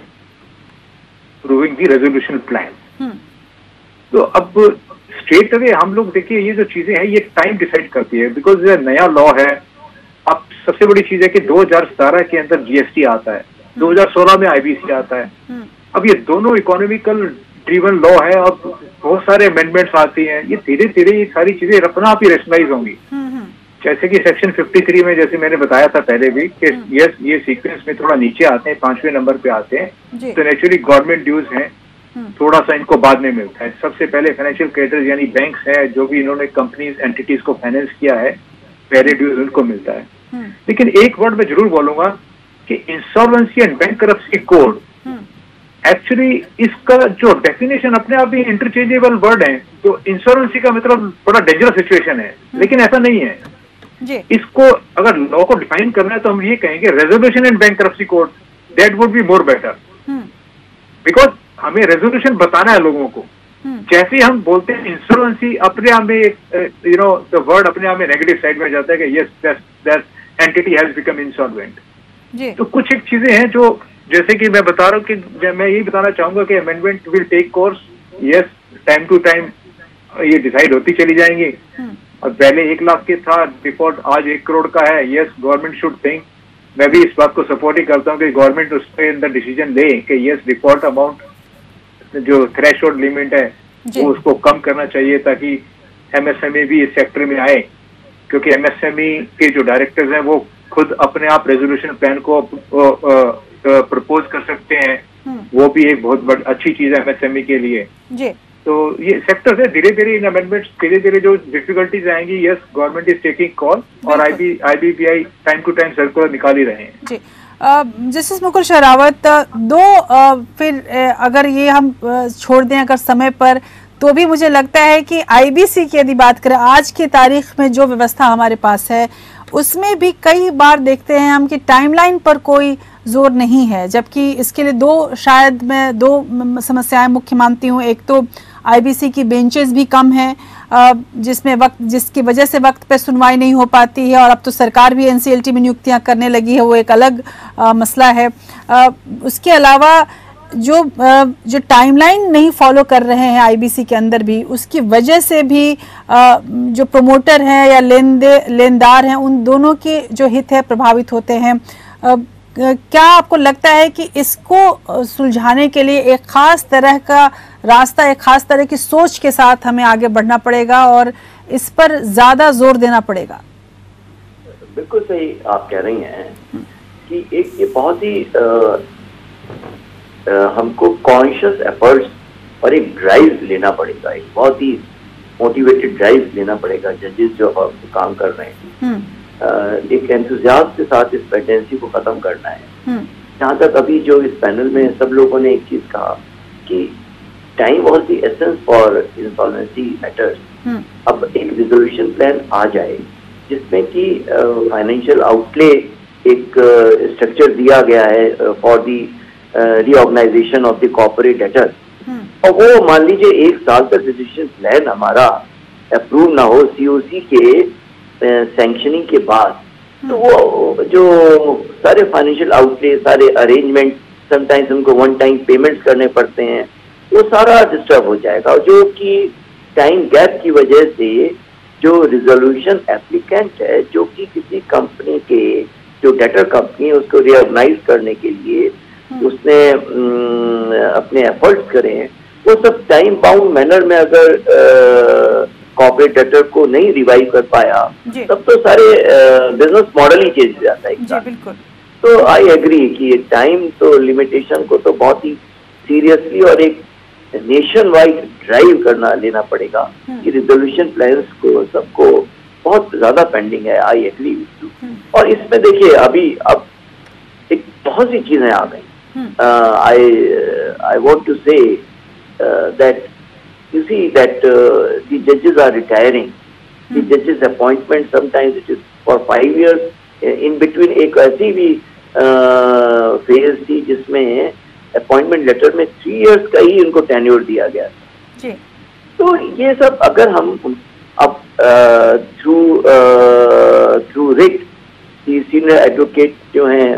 proving the resolution plan. तो अब स्ट्रेट अवे हम लोग देखिए ये जो चीजें हैं ये टाइम डिसाइड करती है, बिकॉज ये नया लॉ है। अब सबसे बड़ी चीज है कि दो हज़ार सत्रह के अंदर जीएसटी आता है, दो हज़ार सोलह में आईबीसी आता है। अब ये दोनों इकोनॉमिकल ड्रिवन लॉ है और बहुत सारे अमेंडमेंट्स आती हैं। ये धीरे धीरे ये सारी चीजें अपना आप ही रेशनलाइज होंगी। जैसे कि सेक्शन तिरेपन में जैसे मैंने बताया था पहले भी कि यस ये सीक्वेंस में थोड़ा नीचे आते हैं, पांचवें नंबर पे आते हैं, तो नेचुरली गवर्नमेंट ड्यूज हैं, थोड़ा सा इनको बाद में मिलता है। सबसे पहले फाइनेंशियल क्रेडिटर्स यानी बैंक्स हैं जो भी इन्होंने कंपनीज एंटिटीज को फाइनेंस किया है, पहले ड्यूज उनको मिलता है। लेकिन एक वर्ड मैं जरूर बोलूंगा कि insolvency and bankruptcy code actually इसका जो डेफिनेशन अपने आप ही इंटरचेंजेबल वर्ड है, तो इंश्योरेंसी का मतलब बड़ा डेंजरस सिचुएशन है, लेकिन ऐसा नहीं है जी। इसको अगर लॉ को डिफाइन करना है तो हम ये कहेंगे resolution and bankruptcy code, that would be more better, because हमें रेजोल्यूशन बताना है लोगों को। जैसे हम बोलते हैं इंश्योरेंसी, अपने आप में यू नो द वर्ड अपने आप में नेगेटिव साइड में जाता है कि yes that entity has become insolvent. तो कुछ एक चीजें हैं जो, जैसे कि मैं बता रहा हूँ कि मैं यही बताना चाहूंगा कि amendment will take course, yes time to time ये डिसाइड होती चली जाएंगी। और पहले एक लाख के था डिफॉल्ट, आज एक करोड़ का है। यस गवर्नमेंट शुड थिंक, मैं भी इस बात को सपोर्ट ही करता हूँ कि गवर्नमेंट उस पर अंदर डिसीजन ले कि यस डिफॉल्ट अमाउंट जो थ्रेशोल्ड लिमिट है वो उसको कम करना चाहिए, ताकि एमएसएमई भी इस सेक्टर में आए, क्योंकि एमएसएमई के जो डायरेक्टर्स हैं वो खुद अपने आप रेजोल्यूशन प्लान को प्रपोज कर सकते हैं। वो भी एक बहुत बड़ी अच्छी चीज है एमएसएमई के लिए जी। तो ये सेक्टर है, धीरे धीरे इन अमेंडमेंट्स, धीरे धीरे जो डिफिकल्टीज आएंगी, yes government is taking call, और IB IBPI time to time circular निकाल ही रहे हैं जी। जस्टिस मुकुल शरावत, दो आ, फिर अगर ये हम छोड़ दें अगर समय पर, तो भी मुझे लगता है कि आईबीसी की यदि बात करें आज की तारीख में जो व्यवस्था हमारे पास है उसमें भी कई बार देखते हैं हम कि टाइमलाइन पर कोई जोर नहीं है, जबकि इसके लिए दो शायद मैं दो समस्याएं मुख्य मानती हूँ। एक तो आईबीसी की बेंचेस भी कम हैं, जिसमें वक्त जिसकी वजह से वक्त पे सुनवाई नहीं हो पाती है, और अब तो सरकार भी एनसीएलटी में नियुक्तियां करने लगी है, वो एक अलग आ, मसला है। आ, उसके अलावा जो आ, जो टाइमलाइन नहीं फॉलो कर रहे हैं आईबीसी के अंदर भी, उसकी वजह से भी आ, जो प्रोमोटर हैं या लेनदे लेनदार हैं उन दोनों के जो हित है प्रभावित होते हैं। आ, क्या आपको लगता है कि इसको सुलझाने के लिए एक खास तरह का रास्ता, एक खास तरह की सोच के साथ हमें आगे बढ़ना पड़ेगा और इस पर ज्यादा जोर देना पड़ेगा? बिल्कुल सही आप कह रही हैं कि एक ये बहुत ही आ, आ, हमको कॉन्शियस एफर्ट्स और एक ड्राइव लेना पड़ेगा, एक बहुत ही मोटिवेटेड ड्राइव लेना पड़ेगा जजेस जो काम कर रहे हैं। एक एंथुसियाज्म के साथ इस पेंडेंसी को खत्म करना है। जहाँ तक अभी जो इस पैनल में सब लोगों ने एक चीज कहा कि time was the essence for insolvency matters. अब एक रिजोल्यूशन प्लान आ जाए जिसमें कि फाइनेंशियल आउटले एक स्ट्रक्चर दिया गया है for the reorganisation of the corporate debtors, और वो मान लीजिए एक साल तक रिजोल्यूशन प्लान हमारा अप्रूव ना हो सीओसी के सैंक्शनिंग के बाद, तो वो जो सारे फाइनेंशियल आउटले, सारे अरेंजमेंट, समटाइम्स उनको वन टाइम पेमेंट्स करने पड़ते हैं, वो सारा डिस्टर्ब हो जाएगा, जो कि टाइम गैप की वजह से जो रिजोल्यूशन एप्लीकेंट है, जो कि किसी कंपनी के जो डेटर कंपनी है उसको रिऑर्गेनाइज करने के लिए उसने अपने एफर्ट्स करें, वो सब टाइम बाउंड मैनर में अगर कॉर्पोरेट डेटर को नहीं रिवाइव कर पाया तब तो सारे बिजनेस मॉडल ही चेंज हो जाता है। जी, बिल्कुल। तो आई एग्री कि टाइम तो लिमिटेशन को तो बहुत ही सीरियसली और एक नेशन वाइड ड्राइव करना लेना पड़ेगा कि रिजोल्यूशन प्लान्स को सबको बहुत ज्यादा पेंडिंग है। I agree with you. और इसमें देखिए अभी अब एक बहुत सी चीजें आ गई। I I want to say that you see that uh, the judges are retiring. Hmm. The judges appointment sometimes it is for five years. In between एक ऐसी भी फेज थी जिसमें अपॉइंटमेंट लेटर में थ्री इयर्स का ही इनको tenure दिया गया था। जी। तो ये सब अगर हम अब through through writ senior advocate जो हैं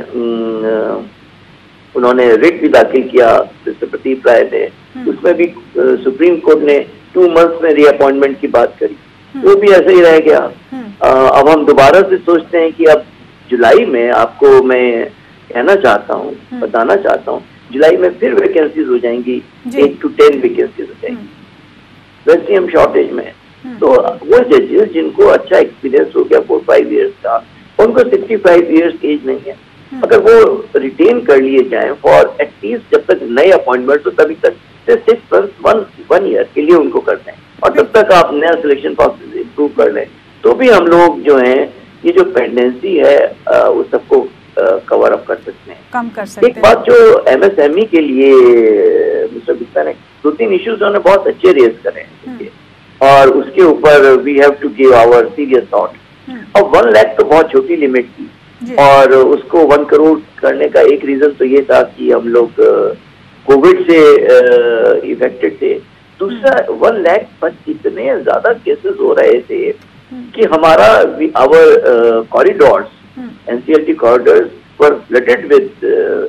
उन्होंने रिट भी दाखिल किया मिस्टर प्रदीप राय ने, उसमें भी सुप्रीम कोर्ट ने टू मंथ्स में रीअपॉइंटमेंट की बात करी, वो भी ऐसे ही रह गया। आ, अब हम दोबारा से सोचते हैं कि अब जुलाई में, आपको मैं कहना चाहता हूँ, बताना चाहता हूँ, जुलाई में फिर वैकेंसीज हो जाएंगी, एट टू टेन वैकेंसीज हो जाएंगी, वैसे हम शॉर्टेज में। तो वो जजेस जिनको अच्छा एक्सपीरियंस हो गया फोर फाइव ईयर्स का, उनको सिक्सटी फाइव ईयर्स एज नहीं है, अगर वो रिटेन कर लिए जाए फॉर एटलीस्ट जब तक नए अपॉइंटमेंट हो तभी तक six month one one year के लिए उनको करते हैं, और तब तक आप नया सिलेक्शन प्रोसेस इम्प्रूव कर लें, तो भी हम लोग जो हैं ये जो पेंडेंसी है उस सबको कवर अप कर सकते हैं, कम कर सकते हैं। एक बात जो एमएसएमई के लिए मिस्टर गुप्ता ने दो तीन इश्यूज उन्होंने बहुत अच्छे रेज करे हैं और उसके ऊपर we have to give our serious thought. और वन लाख तो बहुत छोटी लिमिट थी और उसको वन करोड़ करने का एक रीजन तो ये था कि हम लोग कोविड से इफेक्टेड थे। दूसरा वन लाख पर इतने ज्यादा केसेस हो रहे थे कि हमारा our corridors NCLT corridors were flooded with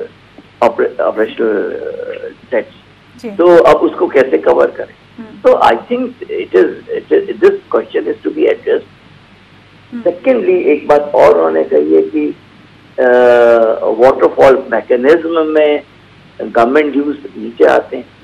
operational sets, तो अब उसको कैसे कवर करें? तो I think it is this question is to be addressed. Secondly एक बात और उन्होंने कही है कि वाटरफॉल uh, मैकेनिज्म में गवर्नमेंट ड्यूज नीचे आते हैं।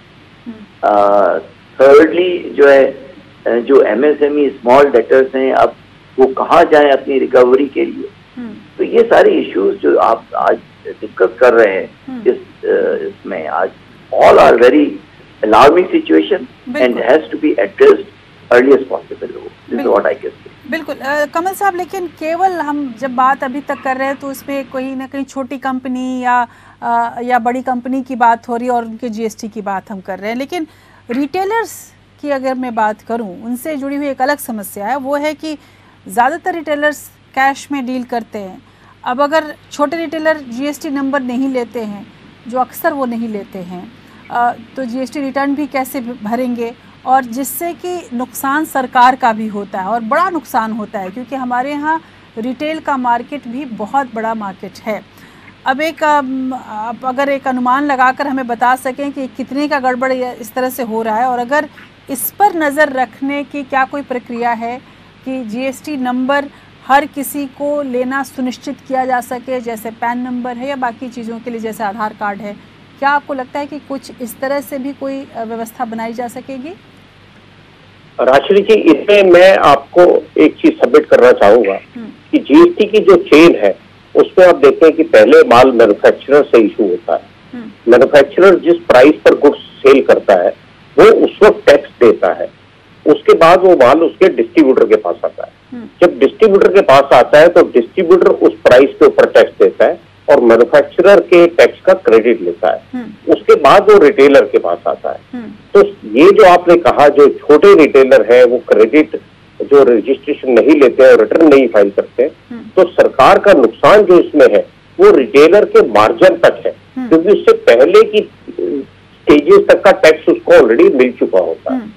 थर्डली uh, जो है जो एमएसएमई स्मॉल डेटर्स हैं अब वो कहाँ जाएं अपनी रिकवरी के लिए। तो ये सारे इश्यूज जो आप आज डिस्कस कर रहे हैं इस इसमें आज all are very alarming situation and has to be addressed early as possible. This is what I can say. बिल्कुल कमल साहब, लेकिन केवल हम जब बात अभी तक कर रहे हैं तो उसमें कोई ना कहीं छोटी कंपनी या आ, या बड़ी कंपनी की बात हो रही है और उनके जीएसटी की बात हम कर रहे हैं, लेकिन रिटेलर्स की अगर मैं बात करूं उनसे जुड़ी हुई एक अलग समस्या है, वो है कि ज़्यादातर रिटेलर्स कैश में डील करते हैं। अब अगर छोटे रिटेलर जीएसटी नंबर नहीं लेते हैं, जो अक्सर वो नहीं लेते हैं, तो जीएसटी रिटर्न भी कैसे भरेंगे, और जिससे कि नुकसान सरकार का भी होता है और बड़ा नुकसान होता है, क्योंकि हमारे यहाँ रिटेल का मार्केट भी बहुत बड़ा मार्केट है। अब एक आप अगर एक अनुमान लगाकर हमें बता सकें कि कितने का गड़बड़ इस तरह से हो रहा है, और अगर इस पर नज़र रखने की क्या कोई प्रक्रिया है कि जीएसटी नंबर हर किसी को लेना सुनिश्चित किया जा सके, जैसे पैन नंबर है या बाकी चीज़ों के लिए जैसे आधार कार्ड है, क्या आपको लगता है कि कुछ इस तरह से भी कोई व्यवस्था बनाई जा सकेगी? राजश्री जी, इसमें मैं आपको एक चीज सबमिट करना चाहूंगा कि जीएसटी की जो चेन है उसमें आप देखते हैं कि पहले माल मैन्युफैक्चरर से इशू होता है। मैन्युफैक्चरर जिस प्राइस पर गुड्स सेल करता है वो उस वक्त टैक्स देता है, उसके बाद वो माल उसके डिस्ट्रीब्यूटर के पास आता है। जब डिस्ट्रीब्यूटर के पास आता है तो डिस्ट्रीब्यूटर उस प्राइस के ऊपर टैक्स देता है और मैन्युफैक्चरर के टैक्स का क्रेडिट लेता है, उसके बाद वो रिटेलर के पास आता है। तो ये जो आपने कहा जो छोटे रिटेलर है वो क्रेडिट जो रजिस्ट्रेशन नहीं लेते हैं और रिटर्न नहीं फाइल करते, तो सरकार का नुकसान जो इसमें है वो रिटेलर के मार्जिन तक है, क्योंकि उससे पहले की स्टेजेस तक का टैक्स उसको ऑलरेडी मिल चुका होता है।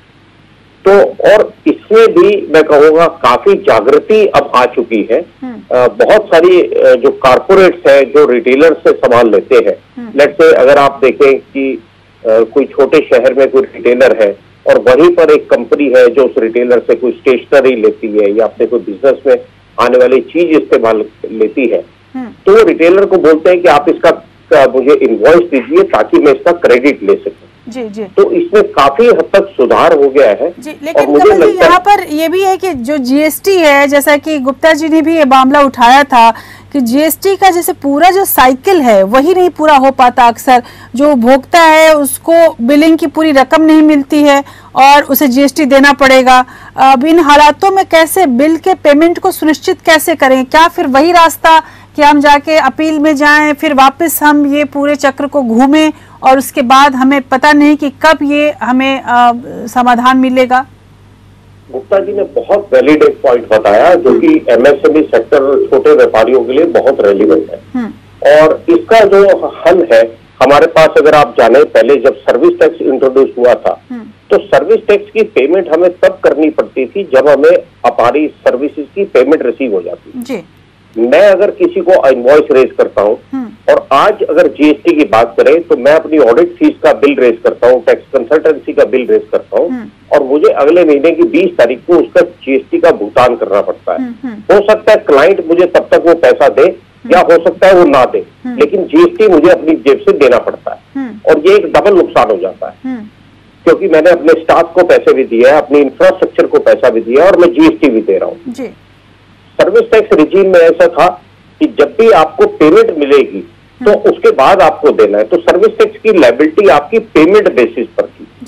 तो और इसमें भी मैं कहूँगा काफी जागृति अब आ चुकी है। आ, बहुत सारी जो कारपोरेट्स है जो रिटेलर से सामान लेते हैं, लेट्स से अगर आप देखें कि आ, कोई छोटे शहर में कोई रिटेलर है और वहीं पर एक कंपनी है जो उस रिटेलर से कोई स्टेशनरी लेती है या अपने कोई बिजनेस में आने वाली चीज इस्तेमाल लेती है, तो वो रिटेलर को बोलते हैं कि आप इसका मुझे इनवॉइस दीजिए ताकि मैं इसका क्रेडिट ले सकूं। जी जी तो इसमें काफी हद तक सुधार हो गया है जी। लेकिन कमल जी, यहाँ पर ये भी है कि जो जीएसटी है, जैसा कि गुप्ता जी ने भी ये मामला उठाया था कि जीएसटी का जैसे पूरा जो साइकिल है वही नहीं पूरा हो पाता। अक्सर जो उपभोक्ता है उसको बिलिंग की पूरी रकम नहीं मिलती है और उसे जीएसटी देना पड़ेगा। अब इन हालातों में कैसे बिल के पेमेंट को सुनिश्चित कैसे करें? क्या फिर वही रास्ता कि हम जाके अपील में जाएं, फिर वापस हम ये पूरे चक्र को घूमें और उसके बाद हमें पता नहीं कि कब ये हमें आ, समाधान मिलेगा? गुप्ता जी ने बहुत वैलिड एक पॉइंट बताया जो कि एमएसएमई सेक्टर छोटे व्यापारियों के लिए बहुत रेलिवेंट है, और इसका जो हल है हमारे पास अगर आप जाने, पहले जब सर्विस टैक्स इंट्रोड्यूस हुआ था तो सर्विस टैक्स की पेमेंट हमें तब करनी पड़ती थी जब हमें हमारी सर्विसेज की पेमेंट रिसीव हो जाती जी। मैं अगर किसी को इनवॉइस रेज करता हूँ और आज अगर जीएसटी की बात करें तो मैं अपनी ऑडिट फीस का बिल रेज करता हूँ, टैक्स कंसल्टेंसी का बिल रेज करता हूँ और मुझे अगले महीने की बीस तारीख को उसका जीएसटी का भुगतान करना पड़ता है। हो सकता है क्लाइंट मुझे तब तक वो पैसा दे या हो सकता है वो ना दे, लेकिन जीएसटी मुझे अपनी जेब से देना पड़ता है और ये एक डबल नुकसान हो जाता है, क्योंकि मैंने अपने स्टाफ को पैसे भी दिए है, अपनी इंफ्रास्ट्रक्चर को पैसा भी दिया और मैं जीएसटी भी दे रहा हूँ। सर्विस टैक्स रिजीम में ऐसा था कि जब भी आपको पेमेंट मिलेगी तो उसके बाद आपको देना है, तो सर्विस टैक्स की लायबिलिटी आपकी पेमेंट बेसिस पर थी जी।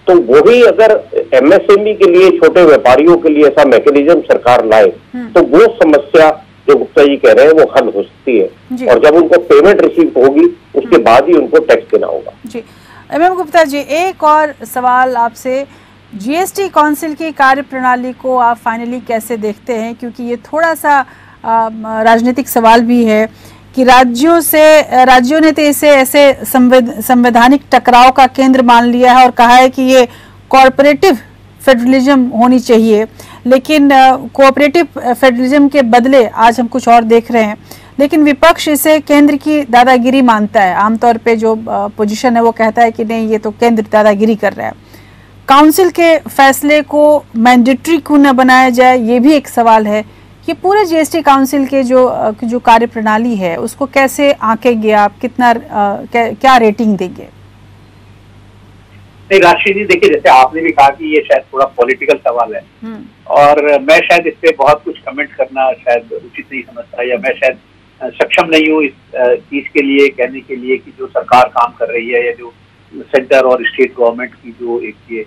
तो वही अगर एमएसएमई के लिए, छोटे व्यापारियों के लिए ऐसा मैकेनिज्म सरकार लाए तो वो समस्या जो गुप्ता जी कह रहे हैं वो हल हो सकती है। और जब उनको पेमेंट रिसीव होगी उसके बाद ही उनको टैक्स देना होगा। जी एम एम गुप्ता जी, एक और सवाल आपसे, जीएसटी काउंसिल की कार्य प्रणाली को आप फाइनली कैसे देखते हैं, क्योंकि ये थोड़ा सा राजनीतिक सवाल भी है कि राज्यों से राज्यों ने तो इसे ऐसे संवैधानिक टकराव का केंद्र मान लिया है और कहा है कि ये कॉर्पोरेटिव फेडरलिज्म होनी चाहिए, लेकिन कोऑपरेटिव फेडरलिज्म के बदले आज हम कुछ और देख रहे हैं। लेकिन विपक्ष इसे केंद्र की दादागिरी मानता है। आमतौर पे जो पोजीशन है वो कहता है कि नहीं, ये तो केंद्र दादागिरी कर रहा है। काउंसिल के फैसले को मैंडेटरी क्यों न बनाया जाए, ये भी एक सवाल है। ये पूरे जीएसटी काउंसिल के जो जो कार्य प्रणाली है उसको कैसे आंकेंगे आप, कितना क्या, क्या रेटिंग देंगे? नहीं राशि जी, देखिए जैसे आपने भी कहा कि ये शायद थोड़ा पॉलिटिकल सवाल है और मैं शायद इस पे बहुत कुछ कमेंट करना शायद उचित नहीं समझता, या मैं शायद सक्षम नहीं हूँ इस चीज के लिए कहने के लिए कि जो सरकार काम कर रही है या जो सेंटर और स्टेट गवर्नमेंट की जो एक ये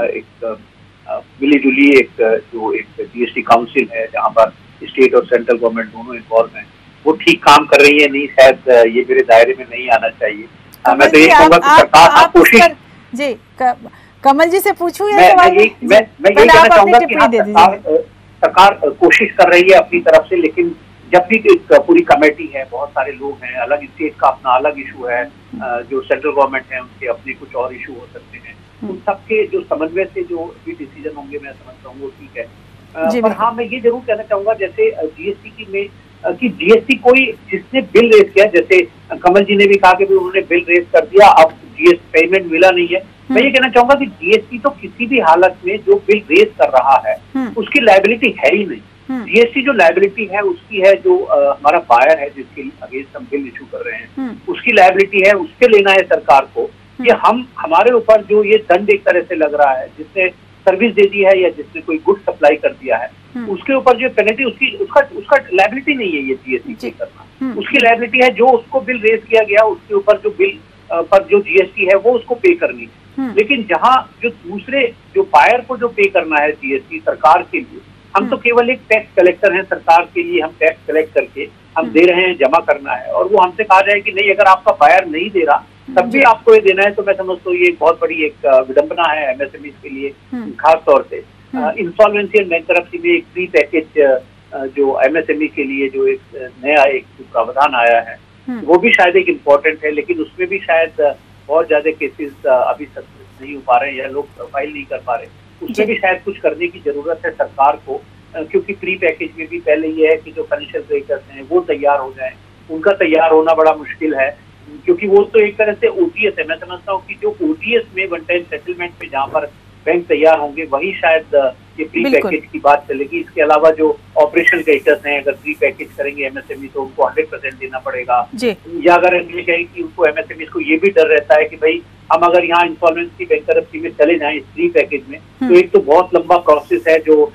एक मिली जुली एक जो एक जीएसटी काउंसिल है जहाँ पर स्टेट और सेंट्रल गवर्नमेंट दोनों इन्वॉल्व हैं, वो ठीक काम कर रही है नहीं, शायद ये मेरे दायरे में नहीं आना चाहिए। मैं तो ये कहूँगा कि सरकार कोशिश जी क, कमल जी से पूछूं ये मैं, सवाल? मैं, मैं, मैं ये कहना चाहूंगा कि हाँ, सरकार, सरकार कोशिश कर रही है अपनी तरफ से, लेकिन जब भी एक पूरी कमेटी है, बहुत सारे लोग हैं, अलग स्टेट का अपना अलग इशू है, जो सेंट्रल गवर्नमेंट है उनके अपने कुछ और इशू हो सकते हैं, उन सबके जो समन्वय से जो भी डिसीजन होंगे मैं समझता हूँ वो ठीक है। पर हाँ मैं ये जरूर कहना चाहूंगा जैसे जीएसटी की में कि जीएसटी कोई जिसने बिल रेज किया, जैसे कमल जी ने भी कहा कि उन्होंने बिल रेज कर दिया, अब जीएसटी पेमेंट मिला नहीं है, मैं ये कहना चाहूंगा कि जीएसटी तो किसी भी हालत में जो बिल रेज कर रहा है उसकी लायबिलिटी है ही नहीं। जीएसटी जो लायबिलिटी है उसकी है जो आ, हमारा बायर है जिसके अगेंस्ट हम बिल इशू कर रहे हैं, उसकी लायबिलिटी है, उसके लेना है सरकार को कि हम हमारे ऊपर जो ये दंड एक तरह से लग रहा है, जिसने सर्विस दे दी है या जिसने कोई गुड सप्लाई कर दिया है, उसके ऊपर जो पेनल्टी उसकी उसका उसका लायबिलिटी नहीं है ये जीएसटी पे करना, उसकी लायबिलिटी है जो उसको बिल रेज किया गया उसके ऊपर जो बिल पर जो जीएसटी है वो उसको पे करनी है। लेकिन जहां जो दूसरे जो बायर को जो पे करना है जीएसटी सरकार के लिए, हम तो केवल एक टैक्स कलेक्टर हैं, सरकार के लिए हम टैक्स कलेक्ट करके हम दे रहे हैं, जमा करना है, और वो हमसे कहा जाए कि नहीं अगर आपका बायर नहीं दे रहा तब भी आपको ये देना है, तो मैं समझता हूँ ये एक बहुत बड़ी एक विडंबना है एमएसएमई के लिए खास तौर से। इंसॉल्वेंसी एंड बैंकरप्सी में एक प्री पैकेज जो एमएसएमई के लिए जो एक नया एक प्रावधान आया है वो भी शायद एक इम्पोर्टेंट है, लेकिन उसमें भी शायद बहुत ज्यादा केसेस अभी सक्सेस नहीं हो पा रहे हैं या लोग फाइल नहीं कर पा रहे, उसमें भी शायद कुछ करने की जरूरत है सरकार को, क्योंकि प्री पैकेज में भी पहले ये है कि जो फाइनेंशियल ब्रेकर्स हैं वो तैयार हो जाएं, उनका तैयार होना बड़ा मुश्किल है क्योंकि वो तो एक तरह से ओटीएस है। मैं समझता हूँ कि जो ओटीएस में वन टाइम सेटलमेंट में जहाँ पर बैंक तैयार होंगे वही शायद ये प्री पैकेज की बात चलेगी। इसके अलावा जो ऑपरेशन क्रेडिटर्स हैं अगर प्री पैकेज करेंगे एमएसएमई तो उनको हंड्रेड परसेंट देना पड़ेगा, या अगर ये कहें कि उनको एमएसएमई को ये भी डर रहता है कि भाई हम अगर यहाँ इंसॉल्वेंसी बैंकरप्सी में चले जाएं इस प्री पैकेज में तो एक तो बहुत लंबा प्रोसेस है जो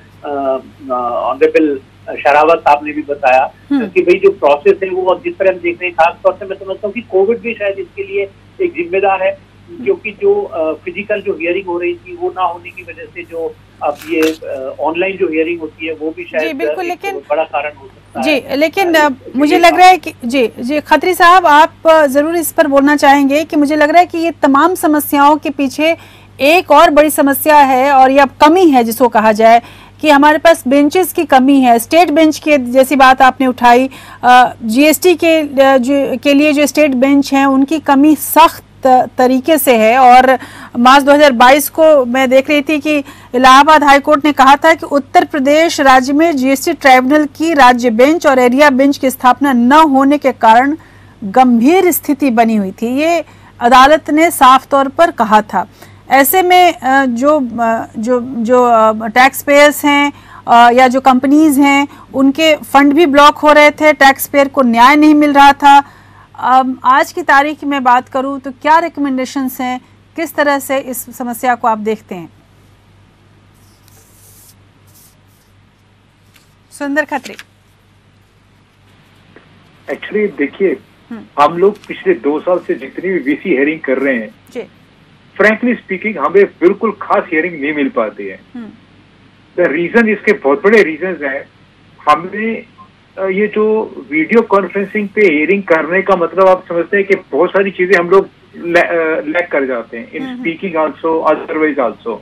ऑनरेबल शरावत साहब ने भी बताया कि भाई जो प्रोसेस है वो जिस तरह हम देख रहे हैं, खासतौर से मैं समझता हूँ कि कोविड भी शायद इसके लिए एक जिम्मेदार है, क्योंकि जो फिजिकल जो हियरिंग हो रही थी वो ना होने की वजह से जो अब ये ऑनलाइन जो हियरिंग होती है वो भी शायद बिल्कुल लेकिन बड़ा कारण हो सकता जी, है। लेकिन मुझे लग रहा है कि जी जी खत्री साहब आप जरूर इस पर बोलना चाहेंगे कि मुझे लग रहा है कि ये तमाम समस्याओं के पीछे एक और बड़ी समस्या है और ये अब कमी है जिसको कहा जाए कि हमारे पास बेंचेस की कमी है। स्टेट बेंच के जैसी बात आपने उठाई, जीएसटी के जो के लिए जो स्टेट बेंच हैं उनकी कमी सख्त तरीके से है, और मार्च दो हज़ार बाईस को मैं देख रही थी कि इलाहाबाद हाई कोर्ट ने कहा था कि उत्तर प्रदेश राज्य में जीएसटी ट्राइब्यूनल की राज्य बेंच और एरिया बेंच की स्थापना न होने के कारण गंभीर स्थिति बनी हुई थी। ये अदालत ने साफ तौर पर कहा था। ऐसे में जो जो जो टैक्स पेयर्स हैं या जो कंपनीज हैं उनके फंड भी ब्लॉक हो रहे थे, टैक्स पेयर को न्याय नहीं मिल रहा था। आज की तारीख में बात करूं तो क्या रिकमेंडेशंस हैं, किस तरह से इस समस्या को आप देखते हैं? सुंदर खत्री। एक्चुअली देखिए हम लोग पिछले दो साल से जितनी भी वीसी हेयरिंग कर रहे हैं फ्रैंकली स्पीकिंग हमें बिल्कुल खास हियरिंग नहीं मिल पाती है। द रीजन, इसके बहुत बड़े रीजन हैं। हमें ये जो वीडियो कॉन्फ्रेंसिंग पे हियरिंग करने का मतलब आप समझते हैं कि बहुत सारी चीजें हम लोग लैक कर जाते हैं in speaking also, otherwise also.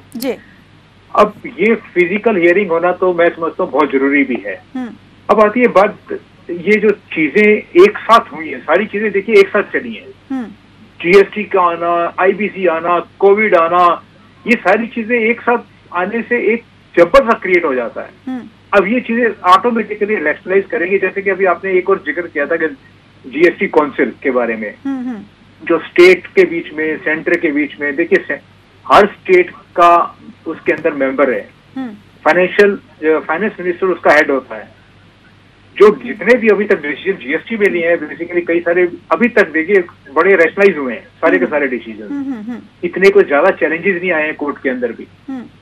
अब ये फिजिकल हियरिंग होना तो मैं समझता हूँ बहुत जरूरी भी है। अब आती है बात, ये जो चीजें एक साथ हुई है, सारी चीजें देखिए एक साथ चली है। जीएसटी का आना, आईबीसी आना, कोविड आना, ये सारी चीजें एक साथ आने से एक जबर सा क्रिएट हो जाता है। अब ये चीजें ऑटोमेटिकली रैशनलाइज करेंगे। जैसे कि अभी आपने एक और जिक्र किया था कि जीएसटी काउंसिल के बारे में, जो स्टेट के बीच में, सेंटर के बीच में, देखिए हर स्टेट का उसके अंदर मेंबर है, फाइनेंशियल फाइनेंस मिनिस्टर उसका हेड होता है। जो जितने भी अभी तक डिसीजन जीएसटी में लिए हैं, बेसिकली कई सारे अभी तक देखिए बड़े रैशनलाइज हुए हैं सारे के सारे डिसीजन, इतने कोई ज्यादा चैलेंजेस नहीं आए हैं कोर्ट के अंदर भी।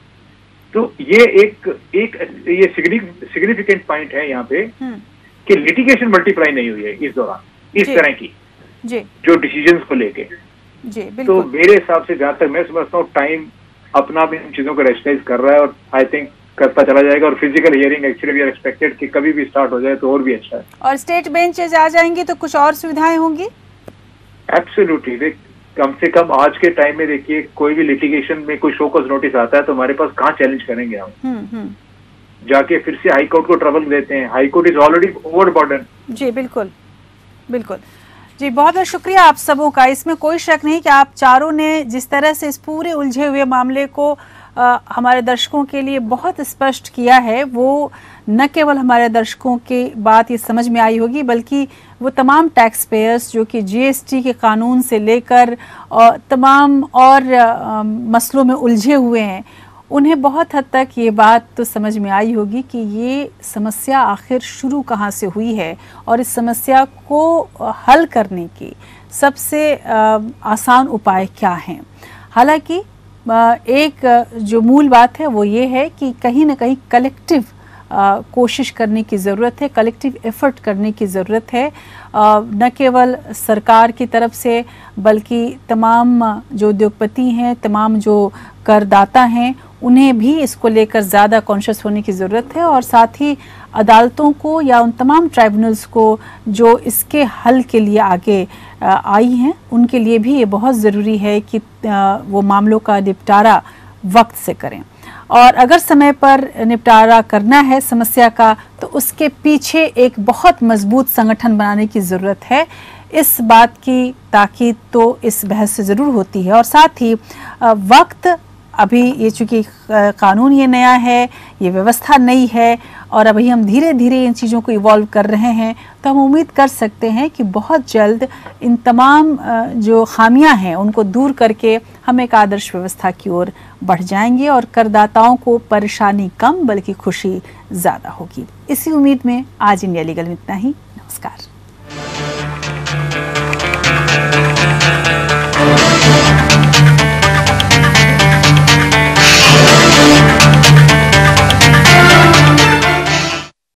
तो ये एक एक ये सिग्निफिकेंट पॉइंट है यहाँ पे कि लिटिगेशन मल्टीप्लाई नहीं हुई है इस दौरान इस तरह की जी। जो डिसीजंस को लेके। तो मेरे हिसाब से जहां तक मैं समझता हूँ टाइम अपना भी इन चीजों को रैशनलाइज कर रहा है और आई थिंक करता चला जाएगा। और physical hearing actually we are expected कि कभी भी स्टार्ट हो जाए तो और भी अच्छा है। और स्टेट बेंचेज आ जाएंगी तो कुछ और सुविधाएं होंगी। एब्सोल्युटली, देख कम से कम आज के टाइम में देखिए कोई भी लिटिगेशन में कोई शो कॉज नोटिस आता है तो हमारे पास कहाँ चैलेंज करेंगे हम, जाके फिर से हाई कोर्ट को ट्रबल देते हैं। High court is already overburden. जी बिल्कुल बिल्कुल जी, बहुत बहुत शुक्रिया आप सबों का। इसमें कोई शक नहीं कि आप चारों ने जिस तरह से इस पूरे उलझे हुए मामले को आ, हमारे दर्शकों के लिए बहुत स्पष्ट किया है, वो न केवल हमारे दर्शकों की बात ये समझ में आई होगी बल्कि वो तमाम टैक्स पेयर्स जो कि जीएसटी के कानून से लेकर और तमाम और आ, मसलों में उलझे हुए हैं, उन्हें बहुत हद तक ये बात तो समझ में आई होगी कि ये समस्या आखिर शुरू कहाँ से हुई है और इस समस्या को हल करने की सबसे आ, आसान उपाय क्या हैं। हालांकि एक जो मूल बात है वो ये है कि कहीं ना कहीं कलेक्टिव कोशिश करने की ज़रूरत है, कलेक्टिव एफर्ट करने की ज़रूरत है, न केवल सरकार की तरफ से बल्कि तमाम जो उद्योगपति हैं, तमाम जो करदाता हैं, उन्हें भी इसको लेकर ज़्यादा कॉन्शियस होने की ज़रूरत है। और साथ ही अदालतों को या उन तमाम ट्राइब्यूनल्स को जो इसके हल के लिए आगे आई हैं, उनके लिए भी ये बहुत ज़रूरी है कि वो मामलों का निपटारा वक्त से करें। और अगर समय पर निपटारा करना है समस्या का तो उसके पीछे एक बहुत मजबूत संगठन बनाने की ज़रूरत है। इस बात की ताकीद तो इस बहस से ज़रूर होती है। और साथ ही वक्त अभी ये चूँकि कानून ये नया है, ये व्यवस्था नई है और अभी हम धीरे धीरे इन चीज़ों को इवॉल्व कर रहे हैं, तो हम उम्मीद कर सकते हैं कि बहुत जल्द इन तमाम जो खामियां हैं उनको दूर करके हम एक आदर्श व्यवस्था की ओर बढ़ जाएंगे और करदाताओं को परेशानी कम बल्कि खुशी ज़्यादा होगी। इसी उम्मीद में आज इंडिया लीगल में इतना ही। नमस्कार।